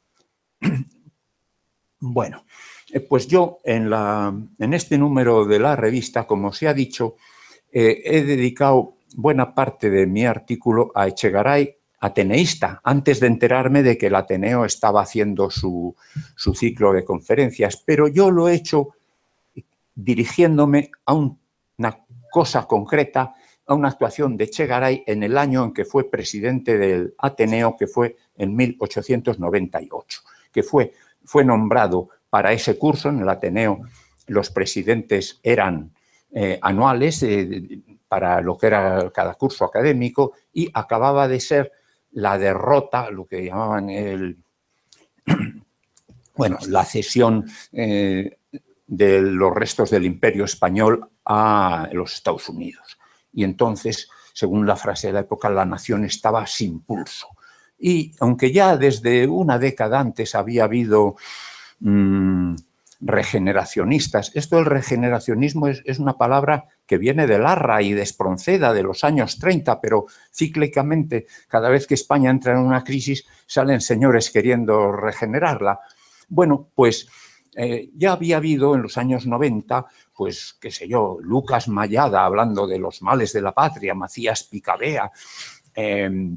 Bueno, pues yo en, la, en este número de la revista, como se ha dicho, eh, he dedicado buena parte de mi artículo a Echegaray ateneísta, antes de enterarme de que el Ateneo estaba haciendo su, su ciclo de conferencias, pero yo lo he hecho dirigiéndome a un, una cosa concreta, a una actuación de Echegaray en el año en que fue presidente del Ateneo, que fue en mil ochocientos noventa y ocho, que fue, fue nombrado para ese curso. En el Ateneo los presidentes eran eh, anuales eh, para lo que era cada curso académico, y acababa de ser la derrota, lo que llamaban el, bueno, la cesión eh, de los restos del Imperio Español a los Estados Unidos. Y entonces, según la frase de la época, la nación estaba sin pulso. Y aunque ya desde una década antes había habido mmm, regeneracionistas, esto del regeneracionismo es, es una palabra que viene de Larra y de Espronceda de los años treinta, pero cíclicamente, cada vez que España entra en una crisis, salen señores queriendo regenerarla. Bueno, pues eh, ya había habido en los años noventa, pues, qué sé yo, Lucas Mayada hablando de los males de la patria, Macías Picabea, eh,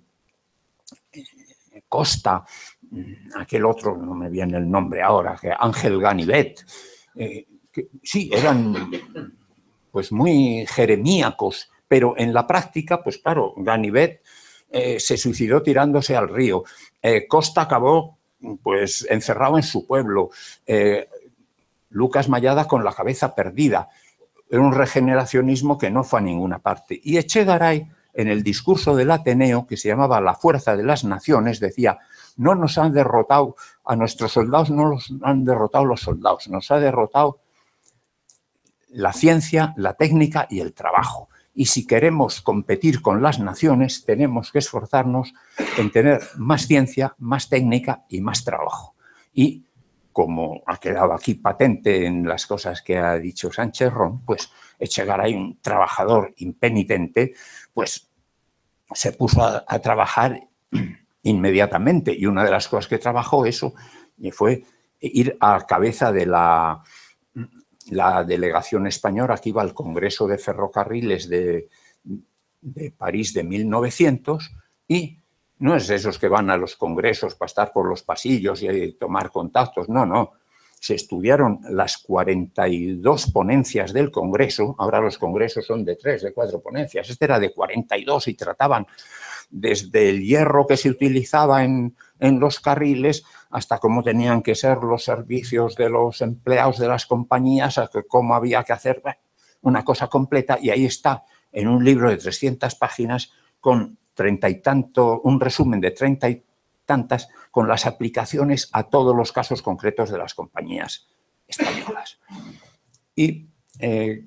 Costa, aquel otro, no me viene el nombre ahora, que Ángel Ganivet, eh, que sí, eran pues muy jeremíacos, pero en la práctica, pues claro, Ganivet eh, se suicidó tirándose al río, eh, Costa acabó pues encerrado en su pueblo, eh, Lucas Mayada con la cabeza perdida. Era un regeneracionismo que no fue a ninguna parte. Y Echegaray, en el discurso del Ateneo, que se llamaba La fuerza de las naciones, decía: no nos han derrotado, a nuestros soldados no los han derrotado los soldados, nos ha derrotado la ciencia, la técnica y el trabajo. Y si queremos competir con las naciones, tenemos que esforzarnos en tener más ciencia, más técnica y más trabajo. Y como ha quedado aquí patente en las cosas que ha dicho Sánchez Ron, pues Echegaray, un trabajador impenitente, pues se puso a, a trabajar inmediatamente. Y una de las cosas que trabajó eso fue ir a cabeza de la, la delegación española que iba al Congreso de Ferrocarriles de, de París de mil novecientos, y no es de esos que van a los congresos para estar por los pasillos y tomar contactos, no, no. Se estudiaron las cuarenta y dos ponencias del Congreso, ahora los congresos son de tres, de cuatro ponencias, este era de cuarenta y dos y trataban desde el hierro que se utilizaba en, en los carriles hasta cómo tenían que ser los servicios de los empleados de las compañías, cómo había que hacer una cosa completa, y ahí está, en un libro de trescientas páginas, con treinta y tanto, un resumen de treinta y tantas, con las aplicaciones a todos los casos concretos de las compañías españolas. Y eh,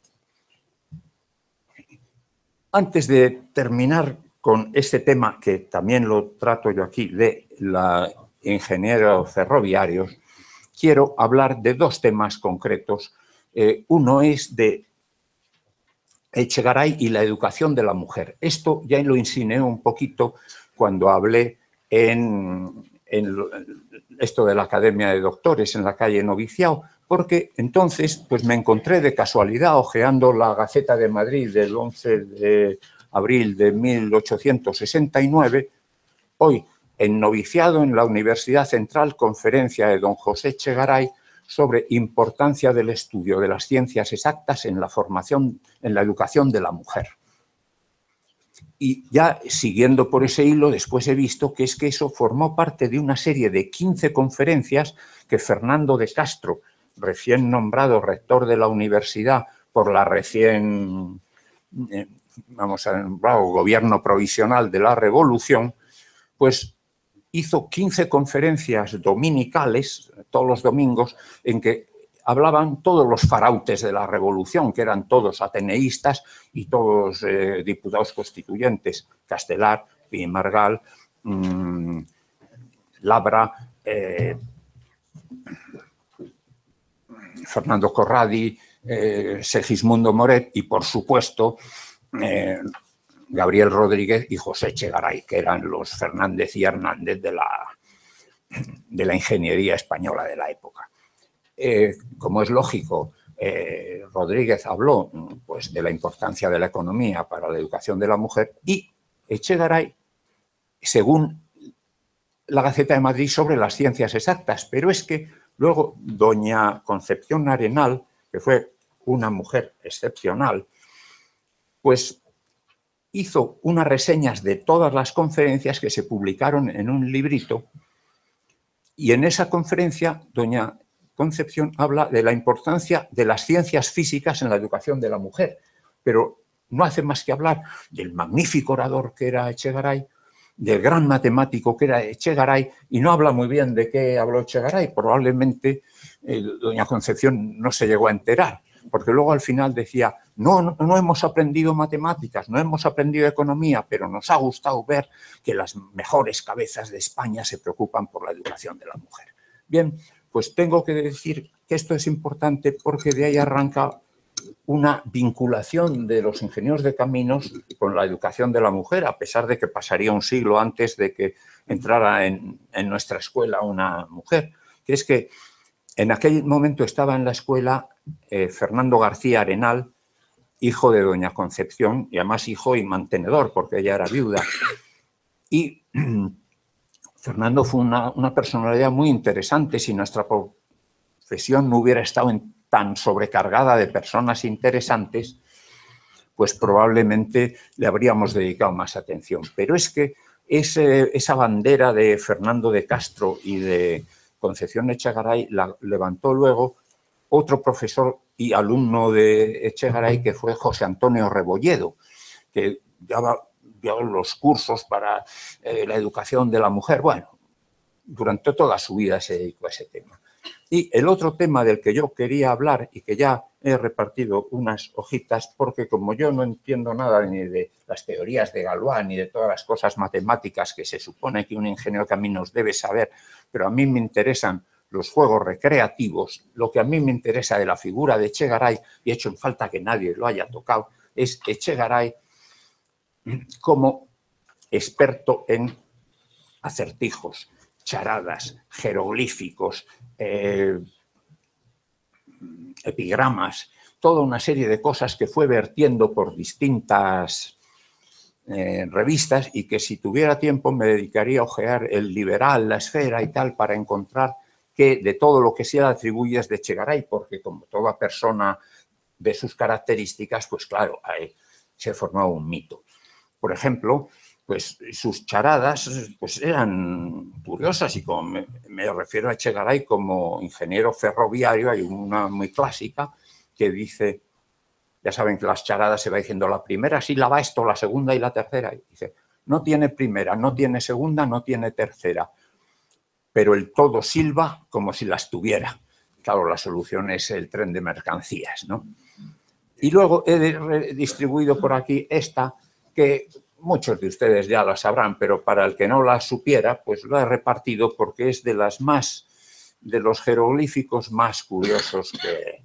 antes de terminar con este tema, que también lo trato yo aquí, de la ingenieros ferroviarios, quiero hablar de dos temas concretos. Eh, uno es de Echegaray y la educación de la mujer. Esto ya lo insinué un poquito cuando hablé en, en esto de la Academia de Doctores en la calle Noviciao, porque entonces pues me encontré de casualidad hojeando la Gaceta de Madrid del once de abril de mil ochocientos sesenta y nueve, hoy en noviciado en la Universidad Central, conferencia de don José Echegaray sobre importancia del estudio de las ciencias exactas en la formación, en la educación de la mujer. Y ya siguiendo por ese hilo, después he visto que es que eso formó parte de una serie de quince conferencias que Fernando de Castro, recién nombrado rector de la universidad por la recién, eh, vamos a nombrar, gobierno provisional de la Revolución, pues hizo quince conferencias dominicales, todos los domingos, en que hablaban todos los farautes de la Revolución, que eran todos ateneístas y todos eh, diputados constituyentes, Castelar, Pimargal, mmm, Labra, eh, Fernando Corradi, eh, Segismundo Moret y, por supuesto, eh, Gabriel Rodríguez y José Echegaray, que eran los Fernández y Hernández de la, de la ingeniería española de la época. Eh, como es lógico, eh, Rodríguez habló pues, de la importancia de la economía para la educación de la mujer y Echegaray, según la Gaceta de Madrid, sobre las ciencias exactas. Pero es que luego doña Concepción Arenal, que fue una mujer excepcional, pues hizo unas reseñas de todas las conferencias que se publicaron en un librito, y en esa conferencia doña Concepción habla de la importancia de las ciencias físicas en la educación de la mujer, pero no hace más que hablar del magnífico orador que era Echegaray, del gran matemático que era Echegaray, y no habla muy bien de qué habló Echegaray. Probablemente eh, doña Concepción no se llegó a enterar, porque luego al final decía, no, no, no hemos aprendido matemáticas, no hemos aprendido economía, pero nos ha gustado ver que las mejores cabezas de España se preocupan por la educación de la mujer. Bien, pues tengo que decir que esto es importante porque de ahí arranca una vinculación de los ingenieros de caminos con la educación de la mujer, a pesar de que pasaría un siglo antes de que entrara en, en nuestra escuela una mujer, que es que en aquel momento estaba en la escuela eh, Fernando García Arenal, hijo de doña Concepción, y además hijo y mantenedor, porque ella era viuda. Y Fernando fue una, una personalidad muy interesante. Si nuestra profesión no hubiera estado en, tan sobrecargada de personas interesantes, pues probablemente le habríamos dedicado más atención. Pero es que ese, esa bandera de Fernando de Castro y de Concepción Echegaray la levantó luego otro profesor y alumno de Echegaray, que fue José Antonio Rebolledo, que daba los cursos para eh, la educación de la mujer. Bueno, durante toda su vida se dedicó a ese tema. Y el otro tema del que yo quería hablar y que ya he repartido unas hojitas, porque como yo no entiendo nada ni de las teorías de Galois ni de todas las cosas matemáticas que se supone que un ingeniero de caminos debe saber, pero a mí me interesan los juegos recreativos, lo que a mí me interesa de la figura de Echegaray, y he hecho en falta que nadie lo haya tocado, es Echegaray como experto en acertijos, charadas, jeroglíficos, eh, epigramas, toda una serie de cosas que fue vertiendo por distintas eh, revistas, y que si tuviera tiempo me dedicaría a ojear el Liberal, la Esfera y tal, para encontrar que de todo lo que se le atribuye es de Echegaray, porque como toda persona de sus características, pues claro, ahí se formaba un mito. Por ejemplo, pues sus charadas pues eran curiosas, y como me, me refiero a Echegaray como ingeniero ferroviario, hay una muy clásica que dice, ya saben que las charadas se va diciendo la primera sílaba esto, la segunda y la tercera, y dice, no tiene primera, no tiene segunda, no tiene tercera, pero el todo silba como si las tuviera. Claro, la solución es el tren de mercancías, ¿no? Y luego he distribuido por aquí esta, que muchos de ustedes ya la sabrán, pero para el que no la supiera, pues lo he repartido porque es de las más, de los jeroglíficos más curiosos que,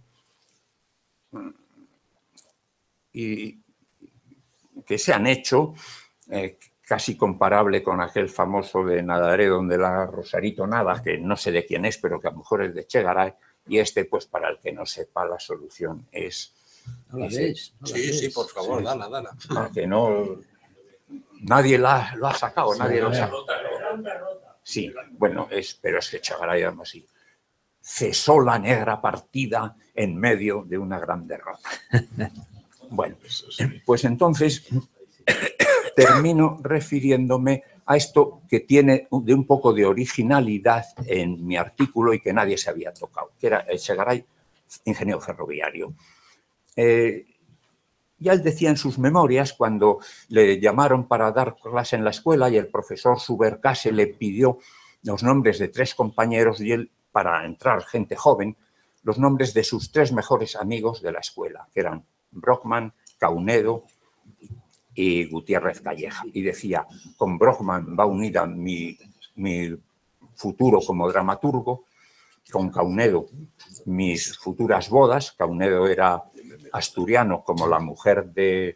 y, que se han hecho, eh, casi comparable con aquel famoso de Nadaré, donde la Rosarito nada, que no sé de quién es, pero que a lo mejor es de Echegaray, y este, pues para el que no sepa, la solución es...
¿No la
ese,
veis? ¿No la
sí,
veis?
sí, por favor,
Sí.
dala, dala.
Ah, que no... Nadie la, lo ha sacado,
Sí,
nadie lo
a ver.
saca. Sí, bueno, es, pero es que Echegaray además sí. Cesó la negra partida en medio de una gran derrota. Bueno, pues entonces termino refiriéndome a esto que tiene de un poco de originalidad en mi artículo y que nadie se había tocado, que era Echegaray, ingeniero ferroviario. Eh, ya él decía en sus memorias, cuando le llamaron para dar clase en la escuela y el profesor Subercase le pidió los nombres de tres compañeros, y él, para entrar gente joven, los nombres de sus tres mejores amigos de la escuela, que eran Brockman, Caunedo y Gutiérrez Calleja. Y decía, con Brockman va unida mi, mi futuro como dramaturgo, con Caunedo mis futuras bodas. Caunedo era asturiano como la mujer de,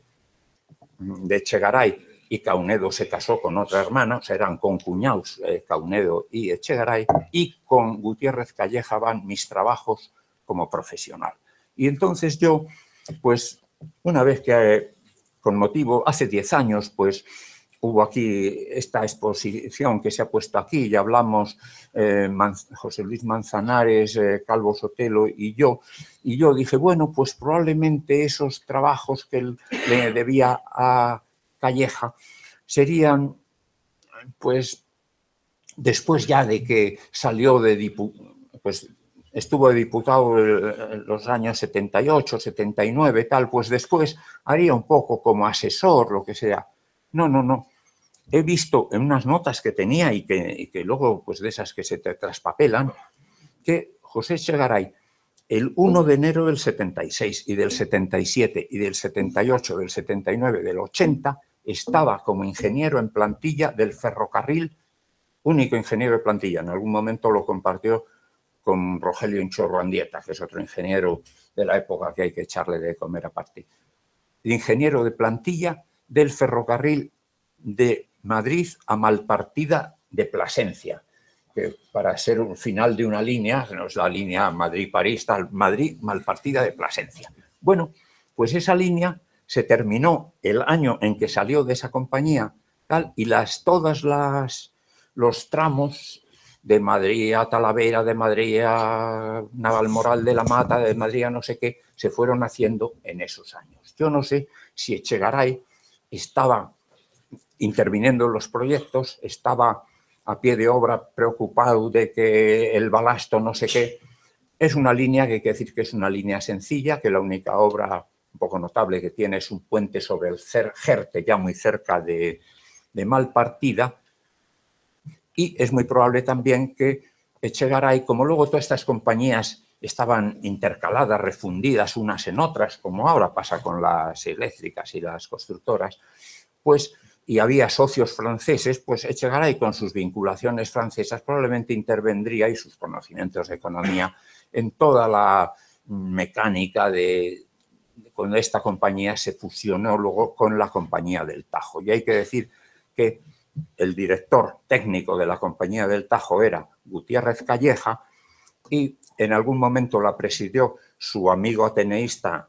de Echegaray, y Caunedo se casó con otra hermana, o sea, eran concuñados eh, Caunedo y Echegaray, y con Gutiérrez Calleja van mis trabajos como profesional. Y entonces yo, pues, una vez que, eh, con motivo, hace diez años, pues, hubo aquí esta exposición que se ha puesto aquí, y hablamos eh, José Luis Manzanares, eh, Calvo Sotelo y yo, y yo dije, bueno, pues probablemente esos trabajos que él le debía a Calleja serían, pues, después ya de que salió de diputado, pues estuvo de diputado en los años setenta y ocho, setenta y nueve, tal, pues después haría un poco como asesor, lo que sea. No, no, no. He visto en unas notas que tenía y que, y que luego, pues de esas que se te traspapelan, que José Echegaray, el uno de enero del setenta y seis y del setenta y siete y del setenta y ocho, del setenta y nueve, del ochenta, estaba como ingeniero en plantilla del ferrocarril, único ingeniero de plantilla. En algún momento lo compartió con Rogelio Inchorro Andieta, que es otro ingeniero de la época que hay que echarle de comer aparte. El ingeniero de plantilla del ferrocarril de Madrid a Malpartida de Plasencia, que para ser un final de una línea, no es la línea Madrid-París, tal, Madrid-Malpartida de Plasencia. Bueno, pues esa línea se terminó el año en que salió de esa compañía, tal, y las, todas las, los tramos de Madrid a Talavera, de Madrid a Navalmoral de la Mata, de Madrid a no sé qué, se fueron haciendo en esos años. Yo no sé si Echegaray estaba interviniendo en los proyectos, estaba a pie de obra preocupado de que el balasto no sé qué. Es una línea que hay que decir que es una línea sencilla, que la única obra un poco notable que tiene es un puente sobre el Jerte, ya muy cerca de, de Malpartida, y es muy probable también que Echegaray, como luego todas estas compañías estaban intercaladas, refundidas unas en otras, como ahora pasa con las eléctricas y las constructoras, pues, y había socios franceses, pues Echegaray con sus vinculaciones francesas probablemente intervendría, y sus conocimientos de economía, en toda la mecánica de cuando esta compañía se fusionó luego con la Compañía del Tajo. Y hay que decir que el director técnico de la Compañía del Tajo era Gutiérrez Calleja, y en algún momento la presidió su amigo ateneísta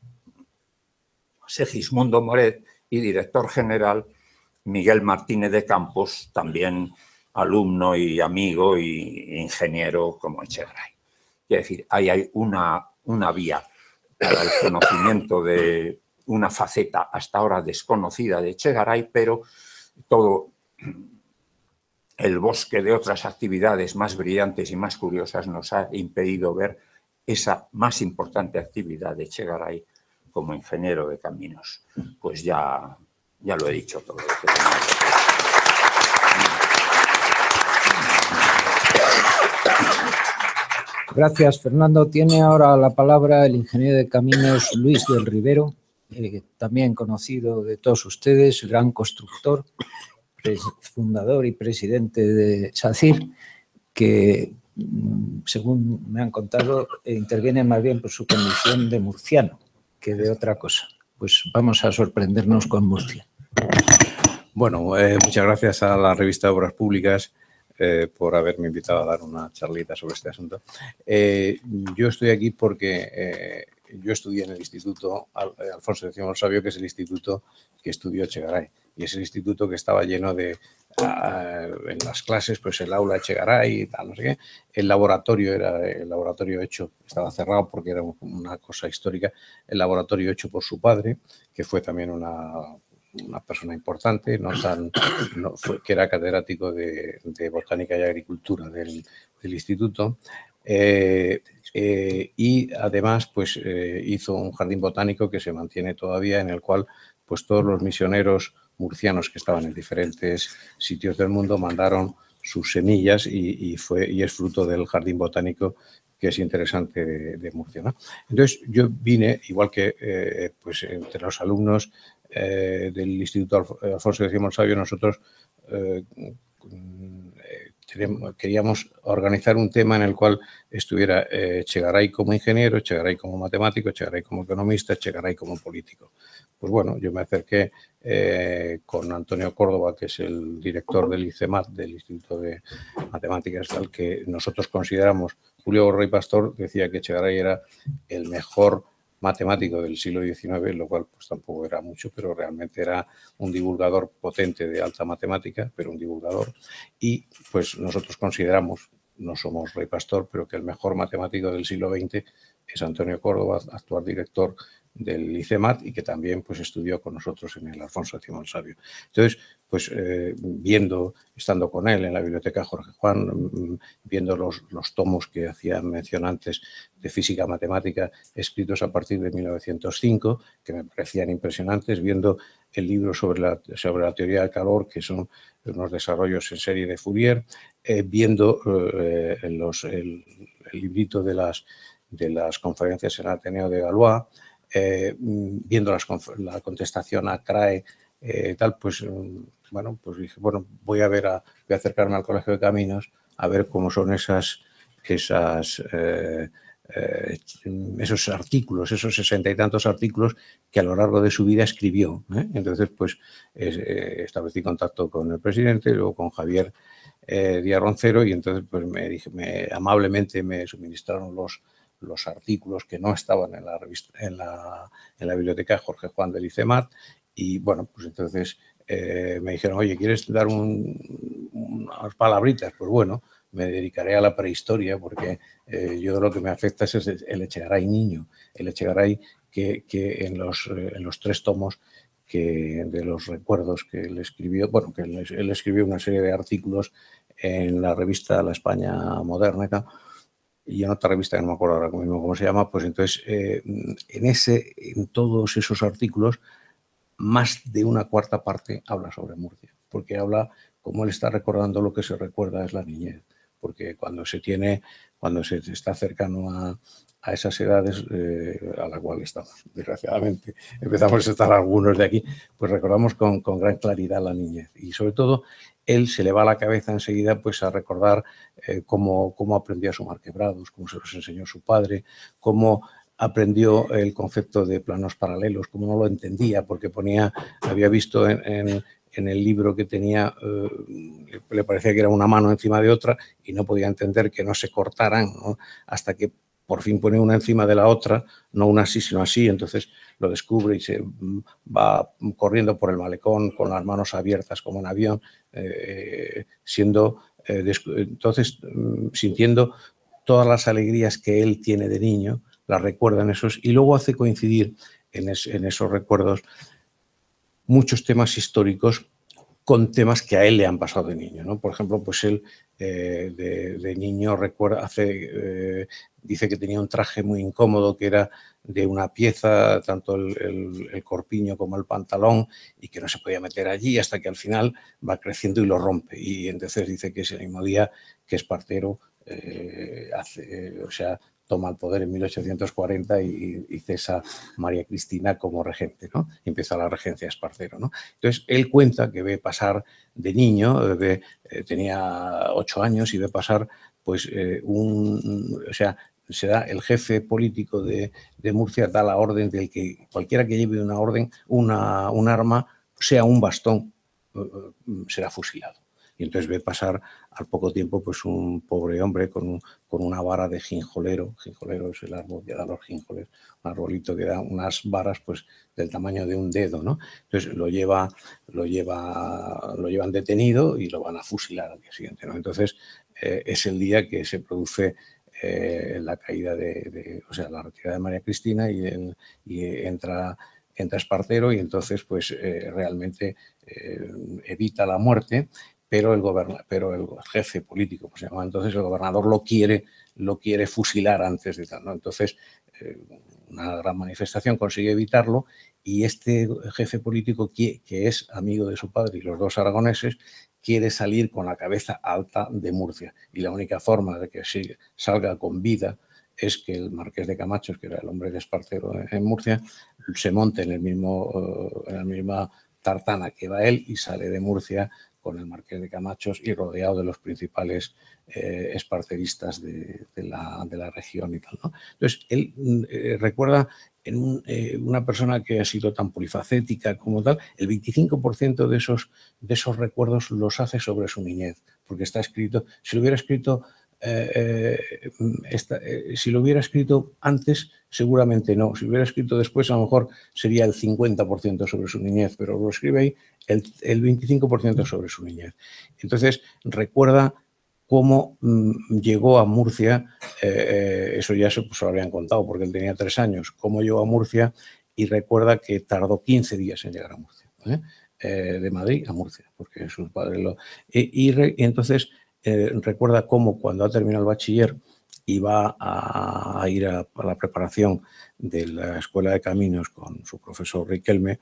Segismundo Moret, y director general Miguel Martínez de Campos, también alumno y amigo y ingeniero como Echegaray. Es decir, ahí hay una, una vía para el conocimiento de una faceta hasta ahora desconocida de Echegaray, pero todo el bosque de otras actividades más brillantes y más curiosas nos ha impedido ver esa más importante actividad de Echegaray como ingeniero de caminos. Pues ya, ya lo he dicho todo.
Gracias, Fernando. Tiene ahora la palabra el ingeniero de caminos Luis del Rivero, eh, también conocido de todos ustedes, gran constructor, fundador y presidente de SACIR, que, según me han contado, interviene más bien por su condición de murciano que de otra cosa. Pues vamos a sorprendernos con Murcia.
Bueno, eh, muchas gracias a la revista Obras Públicas eh, por haberme invitado a dar una charlita sobre este asunto. Eh, yo estoy aquí porque eh, yo estudié en el Instituto Alfonso X Sabio, que es el instituto que estudió Echegaray, y es el instituto que estaba lleno de, uh, en las clases, pues el aula Echegaray y tal, no sé qué. El laboratorio era el laboratorio hecho, estaba cerrado porque era una cosa histórica, el laboratorio hecho por su padre, que fue también una, una persona importante, no tan, no, fue, que era catedrático de, de Botánica y Agricultura del, del instituto. Eh, eh, y además pues eh, hizo un jardín botánico que se mantiene todavía, en el cual pues todos los misioneros murcianos que estaban en diferentes sitios del mundo mandaron sus semillas y, y, fue, y es fruto del jardín botánico que es interesante de, de Murcia, ¿no? Entonces yo vine, igual que eh, pues entre los alumnos eh, del Instituto Alfonso X Sabio, nosotros eh, queríamos organizar un tema en el cual estuviera eh, Echegaray como ingeniero, Echegaray como matemático, Echegaray como economista, Echegaray como político. Pues bueno, yo me acerqué eh, con Antonio Córdoba, que es el director del ICEMAT, del Instituto de Matemáticas, al que nosotros consideramos. Julio Rey Pastor decía que Echegaray era el mejor matemático del siglo diecinueve, lo cual pues tampoco era mucho, pero realmente era un divulgador potente de alta matemática, pero un divulgador. Y pues nosotros consideramos, no somos Rey Pastor, pero que el mejor matemático del siglo veinte es Antonio Córdoba, actual director del ICEMAT y que también pues estudió con nosotros en el Alfonso X el Sabio. Entonces, pues eh, viendo, estando con él en la biblioteca Jorge Juan, viendo los, los tomos que hacía mención antes de física matemática escritos a partir de mil novecientos cinco, que me parecían impresionantes, viendo el libro sobre la, sobre la teoría del calor, que son unos desarrollos en serie de Fourier, eh, viendo eh, los, el, el librito de las, de las conferencias en el Ateneo de Galois, Eh, viendo las, la contestación a C R A E, eh, tal, pues bueno, pues dije, bueno, voy a ver, a, voy a acercarme al Colegio de Caminos a ver cómo son esas, esas, eh, eh, esos artículos, esos sesenta y tantos artículos que a lo largo de su vida escribió. ¿eh? Entonces, pues eh, establecí contacto con el presidente, luego con Javier eh, Díaz Roncero y entonces, pues me dije, me, amablemente me suministraron los los artículos que no estaban en la, revista, en la, en la biblioteca Jorge Juan del ICEMAT y bueno, pues entonces eh, me dijeron, oye, ¿quieres dar un, unas palabritas? Pues bueno, me dedicaré a la prehistoria porque eh, yo lo que me afecta es el Echegaray niño, el Echegaray que, que en, los, en los tres tomos que de los recuerdos que él escribió, bueno, que él, él escribió una serie de artículos en la revista La España Moderna y en otra revista que no me acuerdo ahora mismo cómo se llama, pues entonces eh, en, ese, en todos esos artículos más de una cuarta parte habla sobre Murcia, porque habla, como él está recordando, lo que se recuerda es la niñez, porque cuando se tiene, cuando se está cercano a, a esas edades eh, a la cual estamos, desgraciadamente, empezamos a estar algunos de aquí, pues recordamos con, con gran claridad la niñez y sobre todo él se le va a la cabeza enseguida pues a recordar eh, cómo, cómo aprendió a sumar quebrados, cómo se los enseñó su padre, cómo aprendió el concepto de planos paralelos, cómo no lo entendía, porque ponía, había visto en, en, en el libro que tenía, eh, le parecía que era una mano encima de otra y no podía entender que no se cortaran, ¿no? Hasta que por fin pone una encima de la otra, no una así, sino así, entonces lo descubre y se va corriendo por el malecón con las manos abiertas como en avión, eh, siendo, eh, entonces sintiendo todas las alegrías que él tiene de niño, las recuerda en esos, y luego hace coincidir en, es, en esos recuerdos muchos temas históricos con temas que a él le han pasado de niño, ¿no? Por ejemplo, pues él eh, de, de niño recuerda, hace, eh, dice que tenía un traje muy incómodo que era de una pieza, tanto el, el, el corpiño como el pantalón, y que no se podía meter allí hasta que al final va creciendo y lo rompe. Y entonces dice que es el mismo día que Espartero eh, hace, o sea, toma el poder en mil ochocientos cuarenta y, y cesa María Cristina como regente, ¿no? Y empieza la regencia Espartero, ¿no? Entonces, él cuenta que ve pasar de niño, ve, eh, tenía ocho años y ve pasar, pues, eh, un, o sea, se da el jefe político de, de Murcia, da la orden de que cualquiera que lleve una orden, una, un arma, sea un bastón, eh, será fusilado. Y entonces ve pasar al poco tiempo pues un pobre hombre con, un, con una vara de ginjolero. Ginjolero es el árbol que da los ginjoles, un arbolito que da unas varas pues del tamaño de un dedo, ¿no? Entonces lo lleva, lo lleva, lo llevan detenido y lo van a fusilar al día siguiente, ¿no? Entonces eh, es el día que se produce eh, la caída de, de, o sea, la retirada de María Cristina y, el, y entra, entra Espartero y entonces pues eh, realmente eh, evita la muerte. Pero el, pero el jefe político, pues se llama entonces, el gobernador lo quiere, lo quiere fusilar antes de tal, ¿no? Entonces, eh, una gran manifestación consigue evitarlo y este jefe político, que, que es amigo de su padre y los dos aragoneses, quiere salir con la cabeza alta de Murcia. Y la única forma de que salga con vida es que el marqués de Camachos, que era el hombre de Espartero en Murcia, se monte en, el mismo, en la misma tartana que va él y sale de Murcia con el marqués de Camachos y rodeado de los principales eh, esparteristas de, de, la, de la región y tal, ¿no? Entonces, él eh, recuerda en un, eh, una persona que ha sido tan polifacética como tal, el veinticinco por ciento de esos, de esos recuerdos los hace sobre su niñez, porque está escrito, si lo hubiera escrito, eh, eh, esta, eh, si lo hubiera escrito antes, seguramente no, si lo hubiera escrito después, a lo mejor sería el cincuenta por ciento sobre su niñez, pero lo escribe ahí el, el veinticinco por ciento sobre su niñez. Entonces, recuerda cómo mmm, llegó a Murcia, eh, eso ya se pues, lo habrían contado porque él tenía tres años, cómo llegó a Murcia y recuerda que tardó quince días en llegar a Murcia, ¿eh? Eh, de Madrid a Murcia, porque sus padres lo... Y, y, re, y entonces eh, recuerda cómo cuando ha terminado el bachiller iba a, a ir a, a la preparación de la Escuela de Caminos con su profesor Riquelme.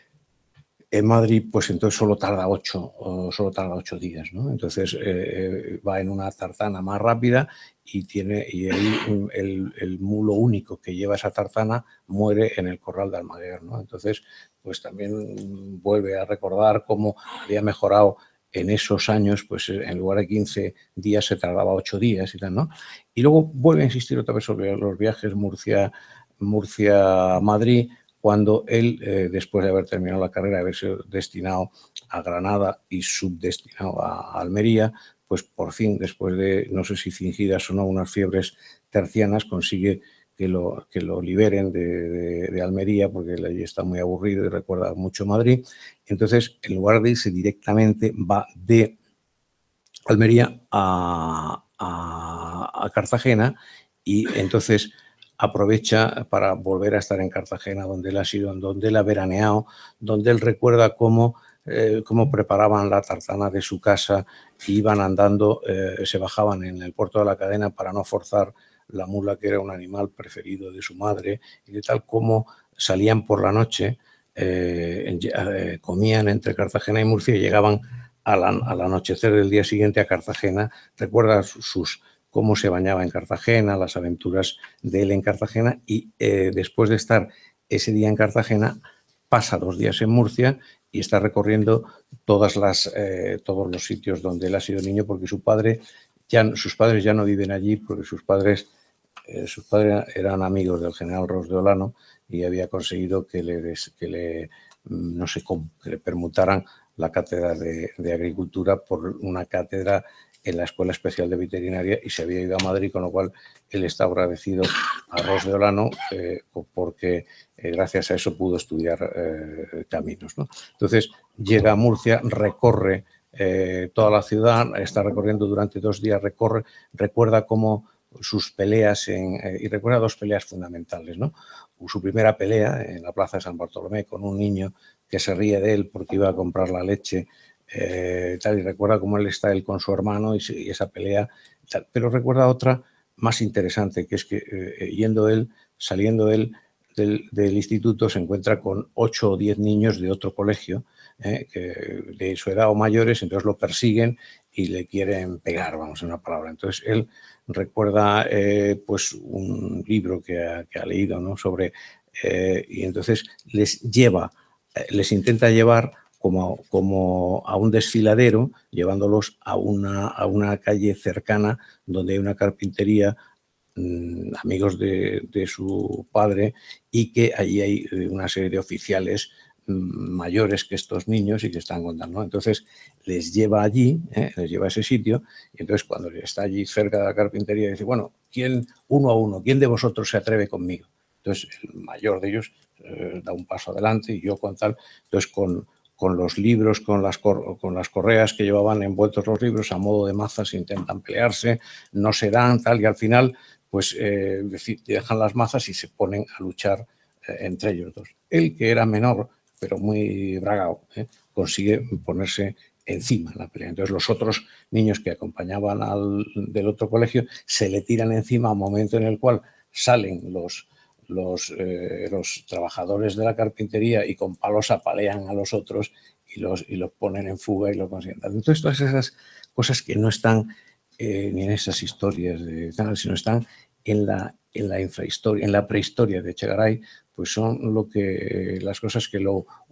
En Madrid, pues entonces solo tarda ocho, solo tarda ocho días, ¿no? Entonces eh, va en una tartana más rápida y tiene y ahí el, el mulo único que lleva esa tartana muere en el corral de Almaguer, ¿no? Entonces, pues también vuelve a recordar cómo había mejorado en esos años, pues en lugar de quince días se tardaba ocho días y tal, ¿no? Y luego vuelve a insistir otra vez sobre los viajes Murcia, Murcia-Madrid, cuando él, eh, después de haber terminado la carrera, haberse destinado a Granada y subdestinado a, a Almería, pues por fin, después de, no sé si fingidas o no, unas fiebres tercianas, consigue que lo, que lo liberen de, de, de Almería, porque allí está muy aburrido y recuerda mucho Madrid. Entonces, en lugar de irse directamente, va de Almería a, a, a Cartagena y entonces aprovecha para volver a estar en Cartagena, donde él ha sido, donde él ha veraneado, donde él recuerda cómo, eh, cómo preparaban la tartana de su casa y iban andando, eh, se bajaban en el puerto de la Cadena para no forzar la mula, que era un animal preferido de su madre, y de tal como salían por la noche, eh, eh, comían entre Cartagena y Murcia y llegaban al, al anochecer del día siguiente a Cartagena. Recuerda sus cómo se bañaba en Cartagena, las aventuras de él en Cartagena y eh, después de estar ese día en Cartagena, pasa dos días en Murcia y está recorriendo todas las, eh, todos los sitios donde él ha sido niño, porque su padre, ya, sus padres ya no viven allí, porque sus padres, eh, sus padres eran amigos del general Ros de Olano y había conseguido que le, des, que le no sé cómo, que le permutaran la cátedra de, de Agricultura por una cátedra en la Escuela Especial de Veterinaria y se había ido a Madrid, con lo cual él está agradecido a Ros de Olano eh, porque eh, gracias a eso pudo estudiar eh, caminos, ¿no? Entonces llega a Murcia, recorre eh, toda la ciudad, está recorriendo durante dos días, recorre, recuerda cómo sus peleas en, eh, y recuerda dos peleas fundamentales, ¿no? Su primera pelea en la Plaza de San Bartolomé con un niño que se ríe de él porque iba a comprar la leche. Eh, tal, y recuerda cómo él está él con su hermano y, y esa pelea, tal. Pero recuerda otra más interesante, que es que eh, yendo él, saliendo él del, del instituto, se encuentra con ocho o diez niños de otro colegio, eh, que de su edad o mayores, entonces lo persiguen y le quieren pegar, vamos, en una palabra. Entonces él recuerda eh, pues un libro que ha, que ha leído, ¿no? Sobre, eh, y entonces les lleva, eh, les intenta llevar Como, como a un desfiladero, llevándolos a una, a una calle cercana donde hay una carpintería, mmm, amigos de, de su padre, y que allí hay una serie de oficiales mmm, mayores que estos niños y que están contando, ¿no? Entonces les lleva allí, ¿eh? les lleva a ese sitio, y entonces cuando está allí cerca de la carpintería dice, bueno, ¿quién, uno a uno, quién de vosotros se atreve conmigo? Entonces el mayor de ellos eh, da un paso adelante y yo con tal, entonces con con los libros, con las, cor con las correas que llevaban envueltos los libros, a modo de mazas intentan pelearse, no se dan, tal, y al final pues eh, dejan las mazas y se ponen a luchar eh, entre ellos dos. Él, que era menor, pero muy bragao, eh, consigue ponerse encima en la pelea. Entonces los otros niños que acompañaban al del otro colegio se le tiran encima a un momento en el cual salen los... Los, eh, los trabajadores de la carpintería y con palos apalean a los otros y los, y los ponen en fuga y lo consiguen. Entonces, todas esas cosas que no están eh, ni en esas historias de tal, sino están en la, en la infrahistoria, en la prehistoria de Echegaray, pues son lo que, las cosas que lo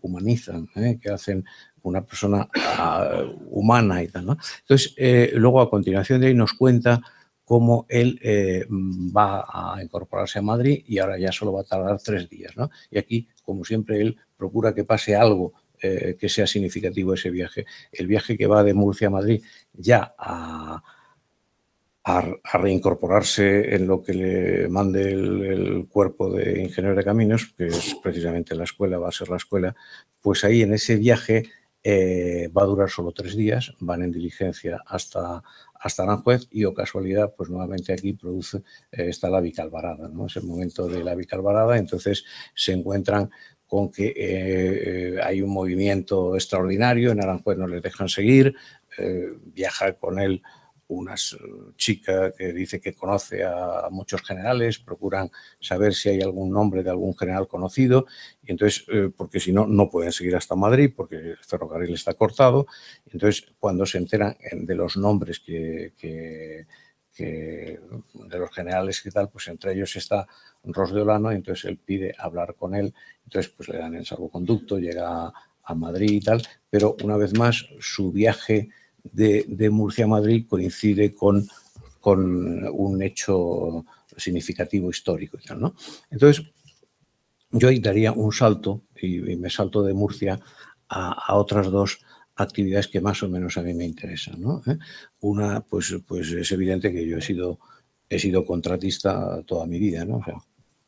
humanizan, ¿eh? que hacen una persona uh, humana y tal, ¿no? Entonces, eh, luego a continuación de ahí nos cuenta cómo él eh, va a incorporarse a Madrid y ahora ya solo va a tardar tres días, ¿no? Y aquí, como siempre, él procura que pase algo eh, que sea significativo ese viaje. El viaje que va de Murcia a Madrid ya a, a, a reincorporarse en lo que le mande el, el cuerpo de ingeniero de caminos, que es precisamente la escuela, va a ser la escuela, pues ahí en ese viaje eh, va a durar solo tres días, van en diligencia hasta... hasta Aranjuez y, o casualidad, pues nuevamente aquí produce, eh, está la Vicalvarada, ¿no? Es el momento de la Vicalvarada, entonces se encuentran con que eh, hay un movimiento extraordinario, en Aranjuez no les dejan seguir, eh, viaja con él una chica que dice que conoce a muchos generales, procuran saber si hay algún nombre de algún general conocido, y entonces, eh, porque si no, no pueden seguir hasta Madrid porque el ferrocarril está cortado. Entonces, cuando se enteran de los nombres que, que, que de los generales y tal, pues entre ellos está Ros de Olano, y entonces él pide hablar con él, entonces pues le dan el salvoconducto, llega a, a Madrid y tal, pero una vez más su viaje De, de Murcia a Madrid coincide con, con un hecho significativo histórico y tal, ¿no? Entonces, yo ahí daría un salto y, y me salto de Murcia a, a otras dos actividades que más o menos a mí me interesan, ¿no? ¿Eh? Una, pues, pues es evidente que yo he sido, he sido contratista toda mi vida, ¿no? O sea,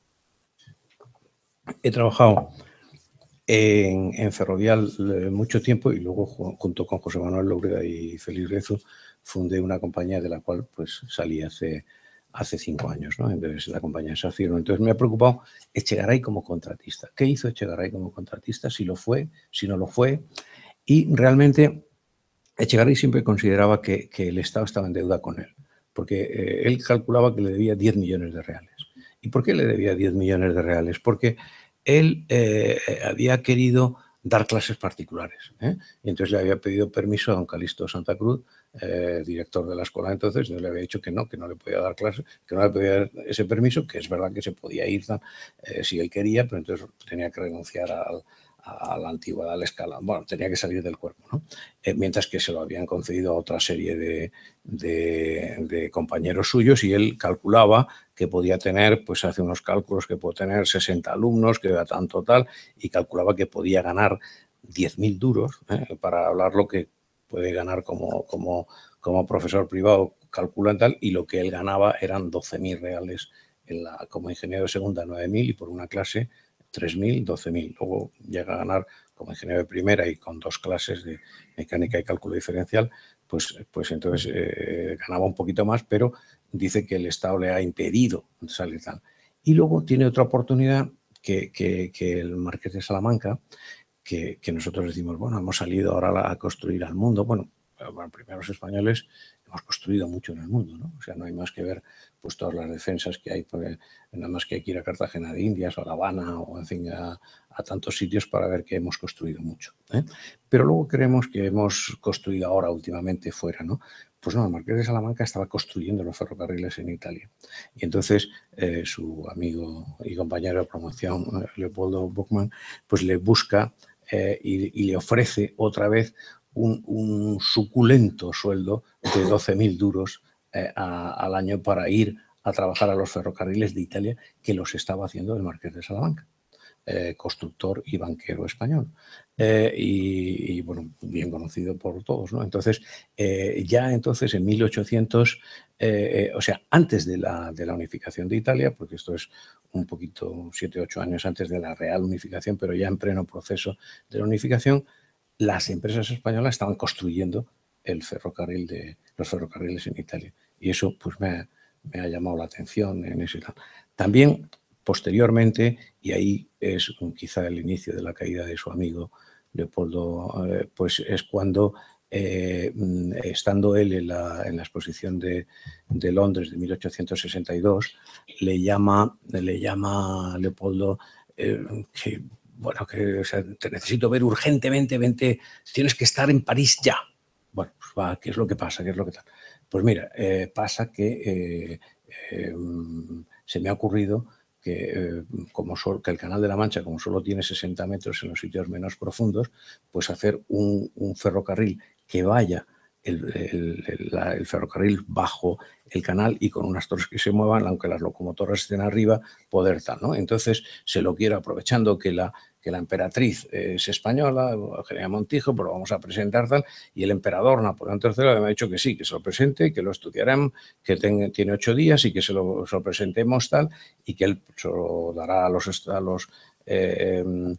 he trabajado En, en Ferrovial eh, mucho tiempo y luego junto con José Manuel Lóbrega y Félix Rezo fundé una compañía de la cual pues salí hace, hace cinco años, ¿no? Entonces la compañía se firmó. Entonces me ha preocupado Echegaray como contratista. ¿Qué hizo Echegaray como contratista? Si lo fue, si no lo fue. Y realmente Echegaray siempre consideraba que, que el Estado estaba en deuda con él, porque eh, él calculaba que le debía diez millones de reales. ¿Y por qué le debía diez millones de reales? Porque él eh, había querido dar clases particulares, ¿eh? Y entonces le había pedido permiso a don Calixto Santa Cruz, eh, director de la escuela entonces, y le había dicho que no, que no le podía dar clases, que no le podía dar ese permiso, que es verdad que se podía ir eh, si él quería, pero entonces tenía que renunciar al, a la antigüedad, a la escala. Bueno, tenía que salir del cuerpo, ¿no? Eh, mientras que se lo habían concedido a otra serie de, de, de compañeros suyos y él calculaba que podía tener, pues hace unos cálculos que puede tener sesenta alumnos, que era tanto tal, y calculaba que podía ganar diez mil duros, ¿eh? Para hablar lo que puede ganar como, como, como profesor privado, calculan tal, y lo que él ganaba eran doce mil reales en la, como ingeniero de segunda, nueve mil, y por una clase tres mil, doce mil. Luego llega a ganar como ingeniero de primera y con dos clases de mecánica y cálculo diferencial, pues, pues entonces eh, ganaba un poquito más, pero dice que el Estado le ha impedido salir tal. Y luego tiene otra oportunidad que, que, que el Marqués de Salamanca, que, que nosotros decimos, bueno, hemos salido ahora a construir al mundo. Bueno, bueno, primero los españoles hemos construido mucho en el mundo, ¿no? O sea, no hay más que ver pues todas las defensas que hay, pues, nada más que hay que ir a Cartagena de Indias o a La Habana o en fin a, a tantos sitios para ver que hemos construido mucho, ¿eh? Pero luego creemos que hemos construido ahora últimamente fuera, ¿no? Pues no, el Marqués de Salamanca estaba construyendo los ferrocarriles en Italia. Y entonces eh, su amigo y compañero de promoción, Leopoldo Buchmann, pues le busca eh, y, y le ofrece otra vez un, un suculento sueldo de doce mil duros eh, a, al año para ir a trabajar a los ferrocarriles de Italia, que los estaba haciendo el Marqués de Salamanca. Eh, constructor y banquero español, eh, y, y bueno, bien conocido por todos, ¿no? Entonces, eh, ya entonces en mil ochocientos, eh, eh, o sea, antes de la, de la unificación de Italia, porque esto es un poquito, siete, ocho años antes de la real unificación, pero ya en pleno proceso de la unificación, las empresas españolas estaban construyendo el ferrocarril de, los ferrocarriles en Italia. Y eso pues me ha, me ha llamado la atención en ese tal. También posteriormente, y ahí es quizá el inicio de la caída de su amigo Leopoldo, eh, pues es cuando, eh, estando él en la, en la exposición de, de Londres de mil ochocientos sesenta y dos, le llama, le llama Leopoldo eh, que, bueno, que o sea, te necesito ver urgentemente, vente, tienes que estar en París ya. Bueno, pues va, ¿qué es lo que pasa? ¿Qué es lo que tal? Pues mira, eh, pasa que eh, eh, se me ha ocurrido que, eh, como sol, que el Canal de la Mancha, como solo tiene sesenta metros en los sitios menos profundos, pues hacer un, un ferrocarril que vaya el, el, el, la, el ferrocarril bajo el canal y con unas torres que se muevan, aunque las locomotoras estén arriba, poder tal, ¿no? Entonces se lo quiero, aprovechando que la, que la emperatriz es española, Eugenia Montijo, pero vamos a presentar tal, y el emperador Napoleón tercero me ha dicho que sí, que se lo presente, que lo estudiarán, que ten, tiene ocho días y que se lo, se lo presentemos tal, y que él se lo dará a los, a los eh,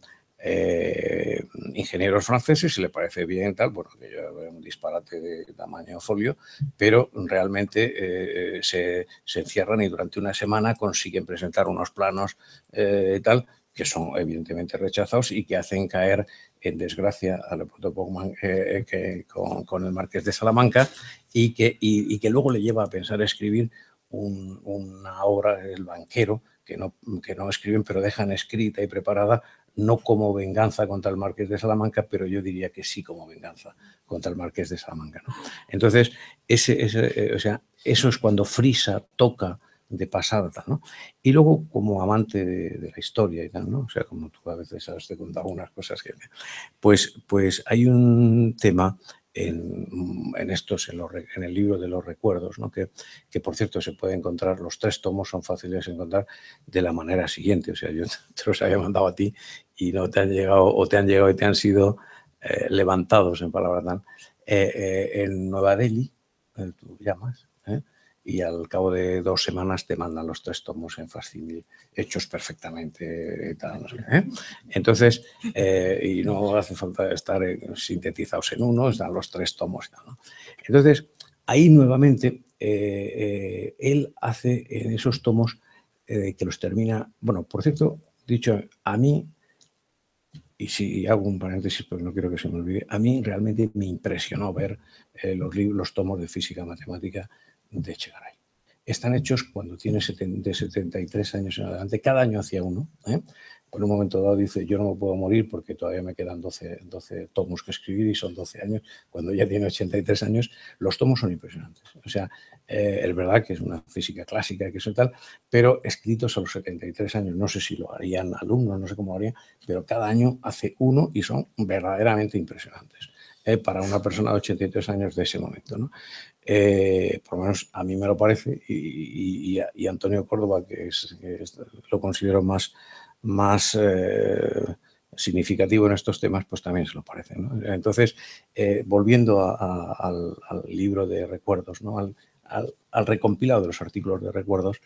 eh, ingenieros franceses, si le parece bien tal, bueno, que yo veo un disparate de tamaño folio, pero realmente eh, se, se encierran y durante una semana consiguen presentar unos planos eh, tal, que son evidentemente rechazados y que hacen caer en desgracia a Leopoldo Bogman eh, que, con, con el Marqués de Salamanca y que, y, y que luego le lleva a pensar escribir un, una obra, El banquero, que no, que no escriben, pero dejan escrita y preparada, no como venganza contra el Marqués de Salamanca, pero yo diría que sí como venganza contra el Marqués de Salamanca, ¿no? Entonces, ese, ese, eh, o sea, eso es cuando Frisa toca de pasada, ¿no? Y luego, como amante de, de la historia y tal, ¿no? O sea, como tú a veces sabes de contar algunas cosas que... Pues, pues hay un tema en, en estos, en, los, en el libro de los recuerdos, ¿no? Que, que, por cierto, se puede encontrar, los tres tomos son fáciles de encontrar de la manera siguiente. O sea, yo te los había mandado a ti y no te han llegado, o te han llegado y te han sido eh, levantados, en palabras tan, eh, eh, en Nueva Delhi, eh, tú llamas, ¿eh? Y al cabo de dos semanas te mandan los tres tomos en facsimil, hechos perfectamente. Tal, no sé, ¿eh? Entonces, eh, y no hace falta estar en, sintetizados en uno, están los tres tomos. ¿No? Entonces, ahí nuevamente, eh, eh, él hace en esos tomos eh, que los termina, bueno, por cierto, dicho, a mí, y si hago un paréntesis porque no quiero que se me olvide, a mí realmente me impresionó ver eh, los, libros, los tomos de física matemática de Echegaray. Están hechos cuando tiene de setenta y tres años en adelante, cada año hacía uno. ¿eh? Por un momento dado dice, yo no me puedo morir porque todavía me quedan doce, doce tomos que escribir y son doce años. Cuando ya tiene ochenta y tres años, los tomos son impresionantes. O sea, eh, es verdad que es una física clásica, que eso y tal, pero escritos a los setenta y tres años, no sé si lo harían alumnos, no sé cómo lo harían, pero cada año hace uno y son verdaderamente impresionantes. Eh, para una persona de ochenta y tres años de ese momento, ¿no? Eh, por lo menos a mí me lo parece y, y, y Antonio Córdoba, que, es, que es, lo considero más, más eh, significativo en estos temas, pues también se lo parece, ¿no? Entonces, eh, volviendo a, a, al, al libro de recuerdos, ¿no? al, al, al recompilado de los artículos de recuerdos,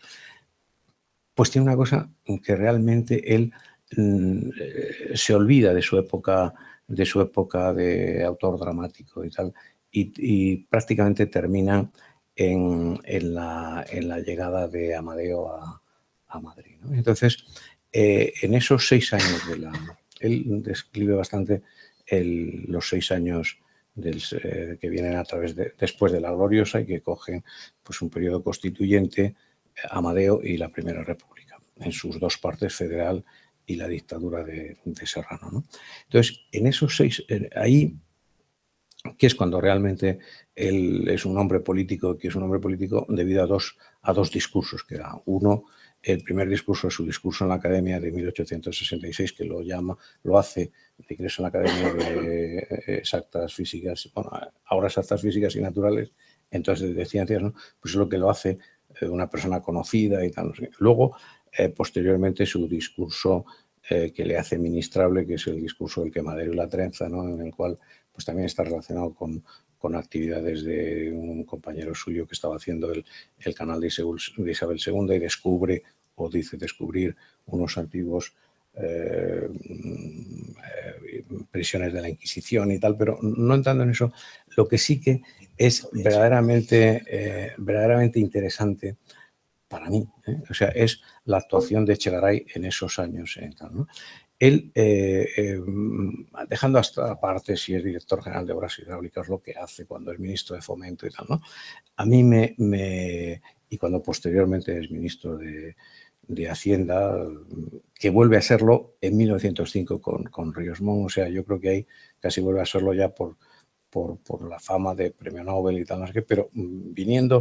pues tiene una cosa que realmente él mm, se olvida de su época de su época de autor dramático y tal, y, y prácticamente termina en, en, la, en la llegada de Amadeo a, a Madrid, ¿no? Entonces, eh, en esos seis años de la... Él describe bastante el, los seis años del, eh, que vienen a través de, después de la Gloriosa y que cogen pues, un periodo constituyente, Amadeo y la Primera República, en sus dos partes, federal y la dictadura de, de Serrano, ¿no? Entonces, en esos seis, ahí, que es cuando realmente él es un hombre político, que es un hombre político debido a dos, a dos discursos que da. Uno, el primer discurso es su discurso en la Academia de mil ochocientos sesenta y seis, que lo llama, lo hace de ingreso en la Academia de Exactas Físicas, bueno, ahora Exactas Físicas y Naturales, entonces de Ciencias, ¿no? Pues es lo que lo hace una persona conocida y tal, no sé. Luego, Eh, posteriormente su discurso eh, que le hace ministrable, que es el discurso del quemadero y la trenza, ¿no? En el cual pues, también está relacionado con, con actividades de un compañero suyo que estaba haciendo el, el canal de Isabel, de Isabel segunda y descubre, o dice descubrir, unos antiguos eh, eh, prisiones de la Inquisición y tal, pero no entrando en eso, lo que sí que es verdaderamente, eh, verdaderamente interesante para mí, ¿eh? O sea, es la actuación de Echegaray en esos años. ¿eh? ¿no? Él, eh, eh, dejando hasta aparte si es director general de Obras Hidráulicas, lo que hace cuando es ministro de Fomento y tal, ¿no? A mí me, me y cuando posteriormente es ministro de, de Hacienda, que vuelve a serlo en mil novecientos cinco con, con Ríos Montt, o sea, yo creo que ahí casi vuelve a serlo ya por, por, por la fama de premio Nobel y tal, no sé qué, pero viniendo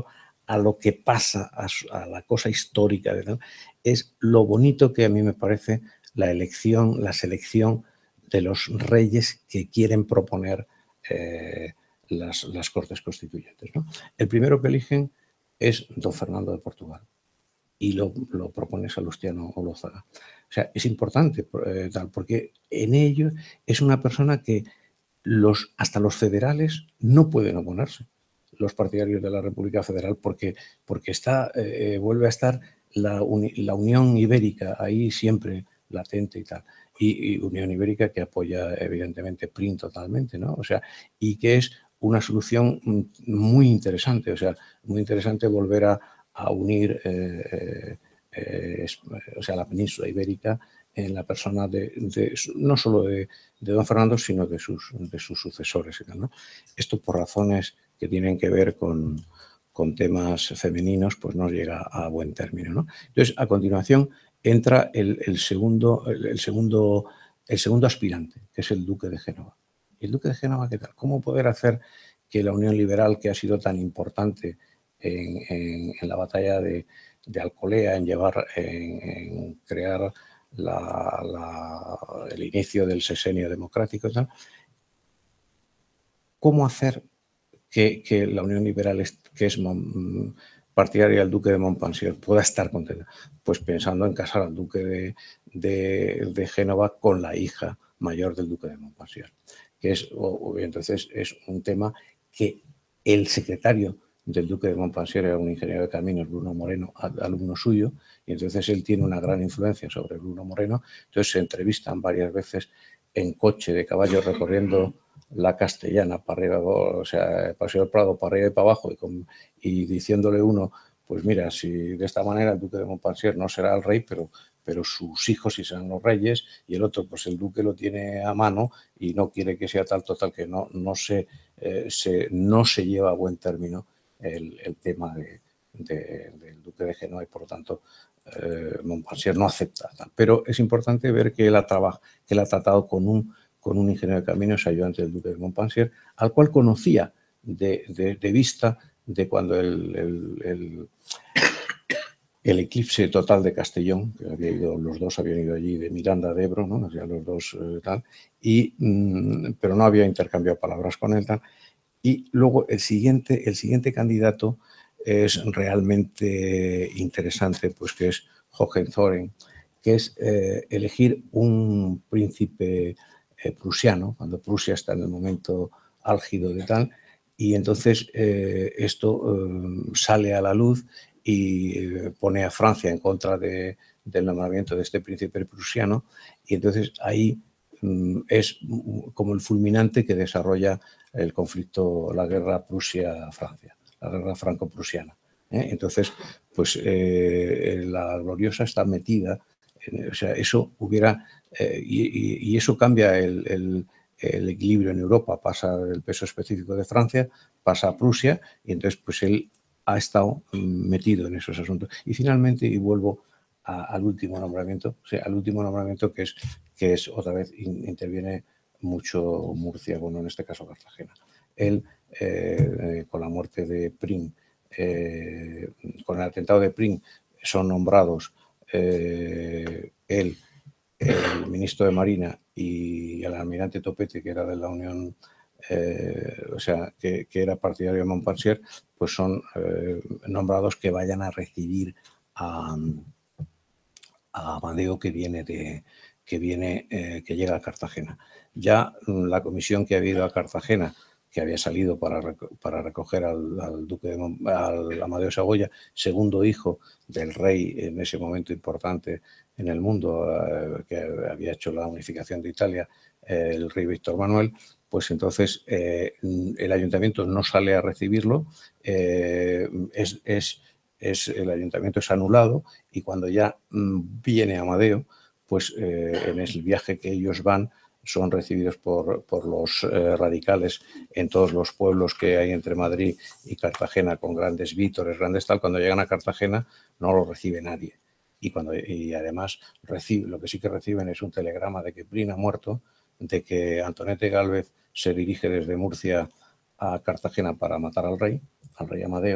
a lo que pasa, a, su, a la cosa histórica de tal, es lo bonito que a mí me parece la elección, la selección de los reyes que quieren proponer eh, las, las Cortes Constituyentes, ¿no? El primero que eligen es don Fernando de Portugal y lo, lo propone Salustiano Olózaga. O sea, es importante eh, tal, porque en ello es una persona que los, hasta los federales no pueden oponerse, los partidarios de la República Federal, porque, porque está, eh, vuelve a estar la, uni, la Unión Ibérica ahí siempre latente y tal. Y, y Unión Ibérica que apoya evidentemente P R I totalmente, ¿no? O sea, y que es una solución muy interesante, o sea, muy interesante volver a, a unir eh, eh, o sea, la península ibérica en la persona de, de no solo de, de don Fernando, sino de sus, de sus sucesores, ¿no? Esto por razones que tienen que ver con, con temas femeninos, pues no llega a buen término, ¿no? Entonces, a continuación entra el, el, segundo, el, el, segundo, el segundo aspirante, que es el duque de Génova. ¿Y el duque de Génova qué tal? ¿Cómo poder hacer que la Unión Liberal, que ha sido tan importante en, en, en la batalla de, de Alcolea, en llevar, en, en crear la, la, el inicio del sexenio democrático y tal, cómo hacer que, que la Unión Liberal, es, que es partidaria del duque de Montpensier, pueda estar contenta? Pues pensando en casar al duque de, de, de Génova con la hija mayor del duque de Montpensier, que es, o, entonces es un tema que el secretario del duque de Montpensier era un ingeniero de caminos, Bruno Moreno, alumno suyo, y entonces él tiene una gran influencia sobre Bruno Moreno. Entonces se entrevistan varias veces en coche de caballo recorriendo la Castellana para arriba, o sea, Paseo del Prado para arriba y para abajo, y, con, y diciéndole uno, pues mira, si de esta manera el duque de Montpensier no será el rey, pero, pero sus hijos sí serán los reyes, y el otro, pues el duque lo tiene a mano y no quiere que sea tal, total, que no, no, se, eh, se, no se lleva a buen término el, el tema de, de, del duque de Génova, y por lo tanto eh, Montpensier no acepta tal. Pero es importante ver que él ha, trabajado, que él ha tratado con un con un ingeniero de caminos, ayudante del duque de Montpensier, al cual conocía de, de, de vista de cuando el, el, el, el eclipse total de Castellón, que había ido, los dos habían ido allí de Miranda de Ebro, ¿no? O sea, los dos eh, tal, y, mmm, pero no había intercambiado palabras con él tal. Y luego el siguiente, el siguiente candidato es realmente interesante, pues que es Hohenzollern, que es eh, elegir un príncipe Eh, prusiano, cuando Prusia está en el momento álgido de tal, y entonces eh, esto eh, sale a la luz y eh, pone a Francia en contra de, del nombramiento de este príncipe prusiano, y entonces ahí mm, es como el fulminante que desarrolla el conflicto, la guerra Prusia-Francia, la guerra franco-prusiana. ¿eh? Entonces, pues eh, la gloriosa está metida, en, o sea, eso hubiera... Eh, y, y eso cambia el, el, el equilibrio en Europa, pasa del peso específico de Francia, pasa a Prusia, y entonces pues él ha estado metido en esos asuntos. Y finalmente, y vuelvo a, al último nombramiento, o sea, al último nombramiento que es, que es otra vez in, interviene mucho Murcia, bueno, en este caso Cartagena. Él, eh, con la muerte de Prim, eh, con el atentado de Prim, son nombrados eh, él, el ministro de Marina y el almirante Topete, que era de la Unión, eh, o sea, que, que era partidario de Montpensier, pues son eh, nombrados que vayan a recibir a, a Amadeo, que viene de que viene eh, que llega a Cartagena. Ya la comisión que había ido a Cartagena, que había salido para, para recoger al, al duque de al Amadeo Saboya, segundo hijo del rey en ese momento importante en el mundo, eh, que había hecho la unificación de Italia, eh, el rey Víctor Manuel, pues entonces eh, el ayuntamiento no sale a recibirlo, eh, es, es, es, el ayuntamiento es anulado, y cuando ya mm, viene Amadeo, pues eh, en el viaje que ellos van, son recibidos por, por los eh, radicales en todos los pueblos que hay entre Madrid y Cartagena, con grandes vítores, grandes tal. Cuando llegan a Cartagena no lo recibe nadie. Y, cuando, y además recibe, lo que sí que reciben es un telegrama de que Prim ha muerto, de que Antonete Gálvez se dirige desde Murcia a Cartagena para matar al rey, al rey Amadeo,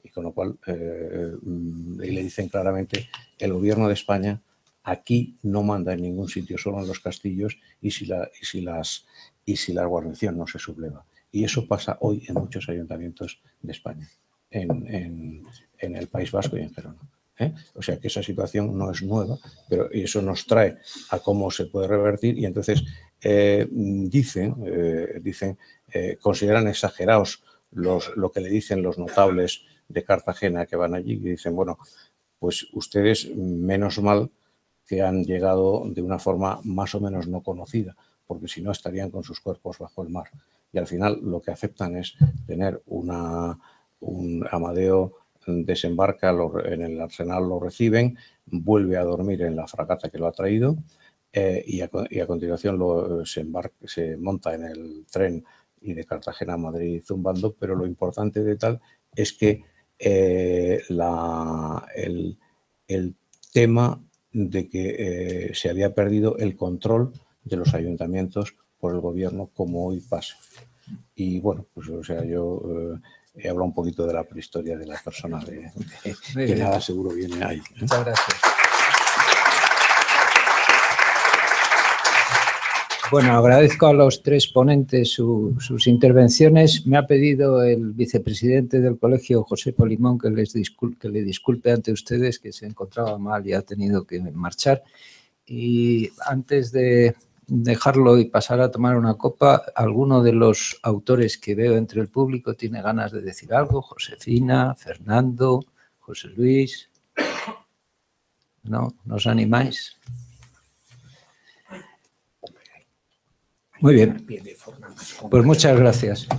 Y con lo cual, eh, y le dicen claramente, el gobierno de España aquí no manda en ningún sitio, solo en los castillos y si la, y si las, y si la guarnición no se subleva. Y eso pasa hoy en muchos ayuntamientos de España, en, en, en el País Vasco y en Gerona. ¿eh? O sea que esa situación no es nueva, pero eso nos trae a cómo se puede revertir y entonces eh, dicen, eh, dicen eh, consideran exagerados los, lo que le dicen los notables de Cartagena que van allí y dicen, bueno, pues ustedes menos mal que han llegado de una forma más o menos no conocida, porque si no estarían con sus cuerpos bajo el mar. Y al final lo que aceptan es tener una, un Amadeo desembarca en el arsenal, lo reciben, vuelve a dormir en la fragata que lo ha traído eh, y, a, y a continuación lo, se, embarca, se monta en el tren y de Cartagena a Madrid zumbando, pero lo importante de tal es que eh, la, el, el tema de que eh, se había perdido el control de los ayuntamientos por el gobierno como hoy pasa. Y bueno, pues o sea, yo eh, he hablado un poquito de la prehistoria de la persona, de, de, que nada seguro viene ahí. ¿eh?
Muchas gracias. Bueno, agradezco a los tres ponentes su, sus intervenciones. Me ha pedido el vicepresidente del colegio, José Polimón, que, les disculpe, que le disculpe ante ustedes, que se encontraba mal y ha tenido que marchar. Y antes de dejarlo y pasar a tomar una copa, alguno de los autores que veo entre el público tiene ganas de decir algo. Josefina, Fernando, José Luis. ¿No? ¿Nos animáis? Muy bien. Pues muchas gracias.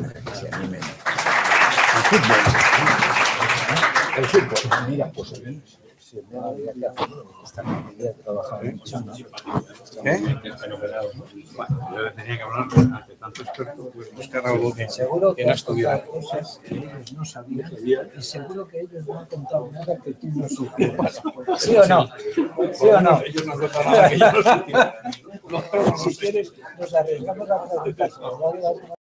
El fútbol. Mira, pues si no había que hacer esta mayoría trabajaba mucho, ¿no? ¿Eh?
Bueno, yo tenía que hablar ante tanto experto, pues buscar algo que,
seguro que
que no
has contado
estuviera.
cosas que ellos no sabían y seguro que ellos no han contado nada que tú no supieras. ¿Sí o no? ¿Sí o no?
Ellos no contan nada que yo no supiera.
Si quieres, nos arriesgamos a preguntar.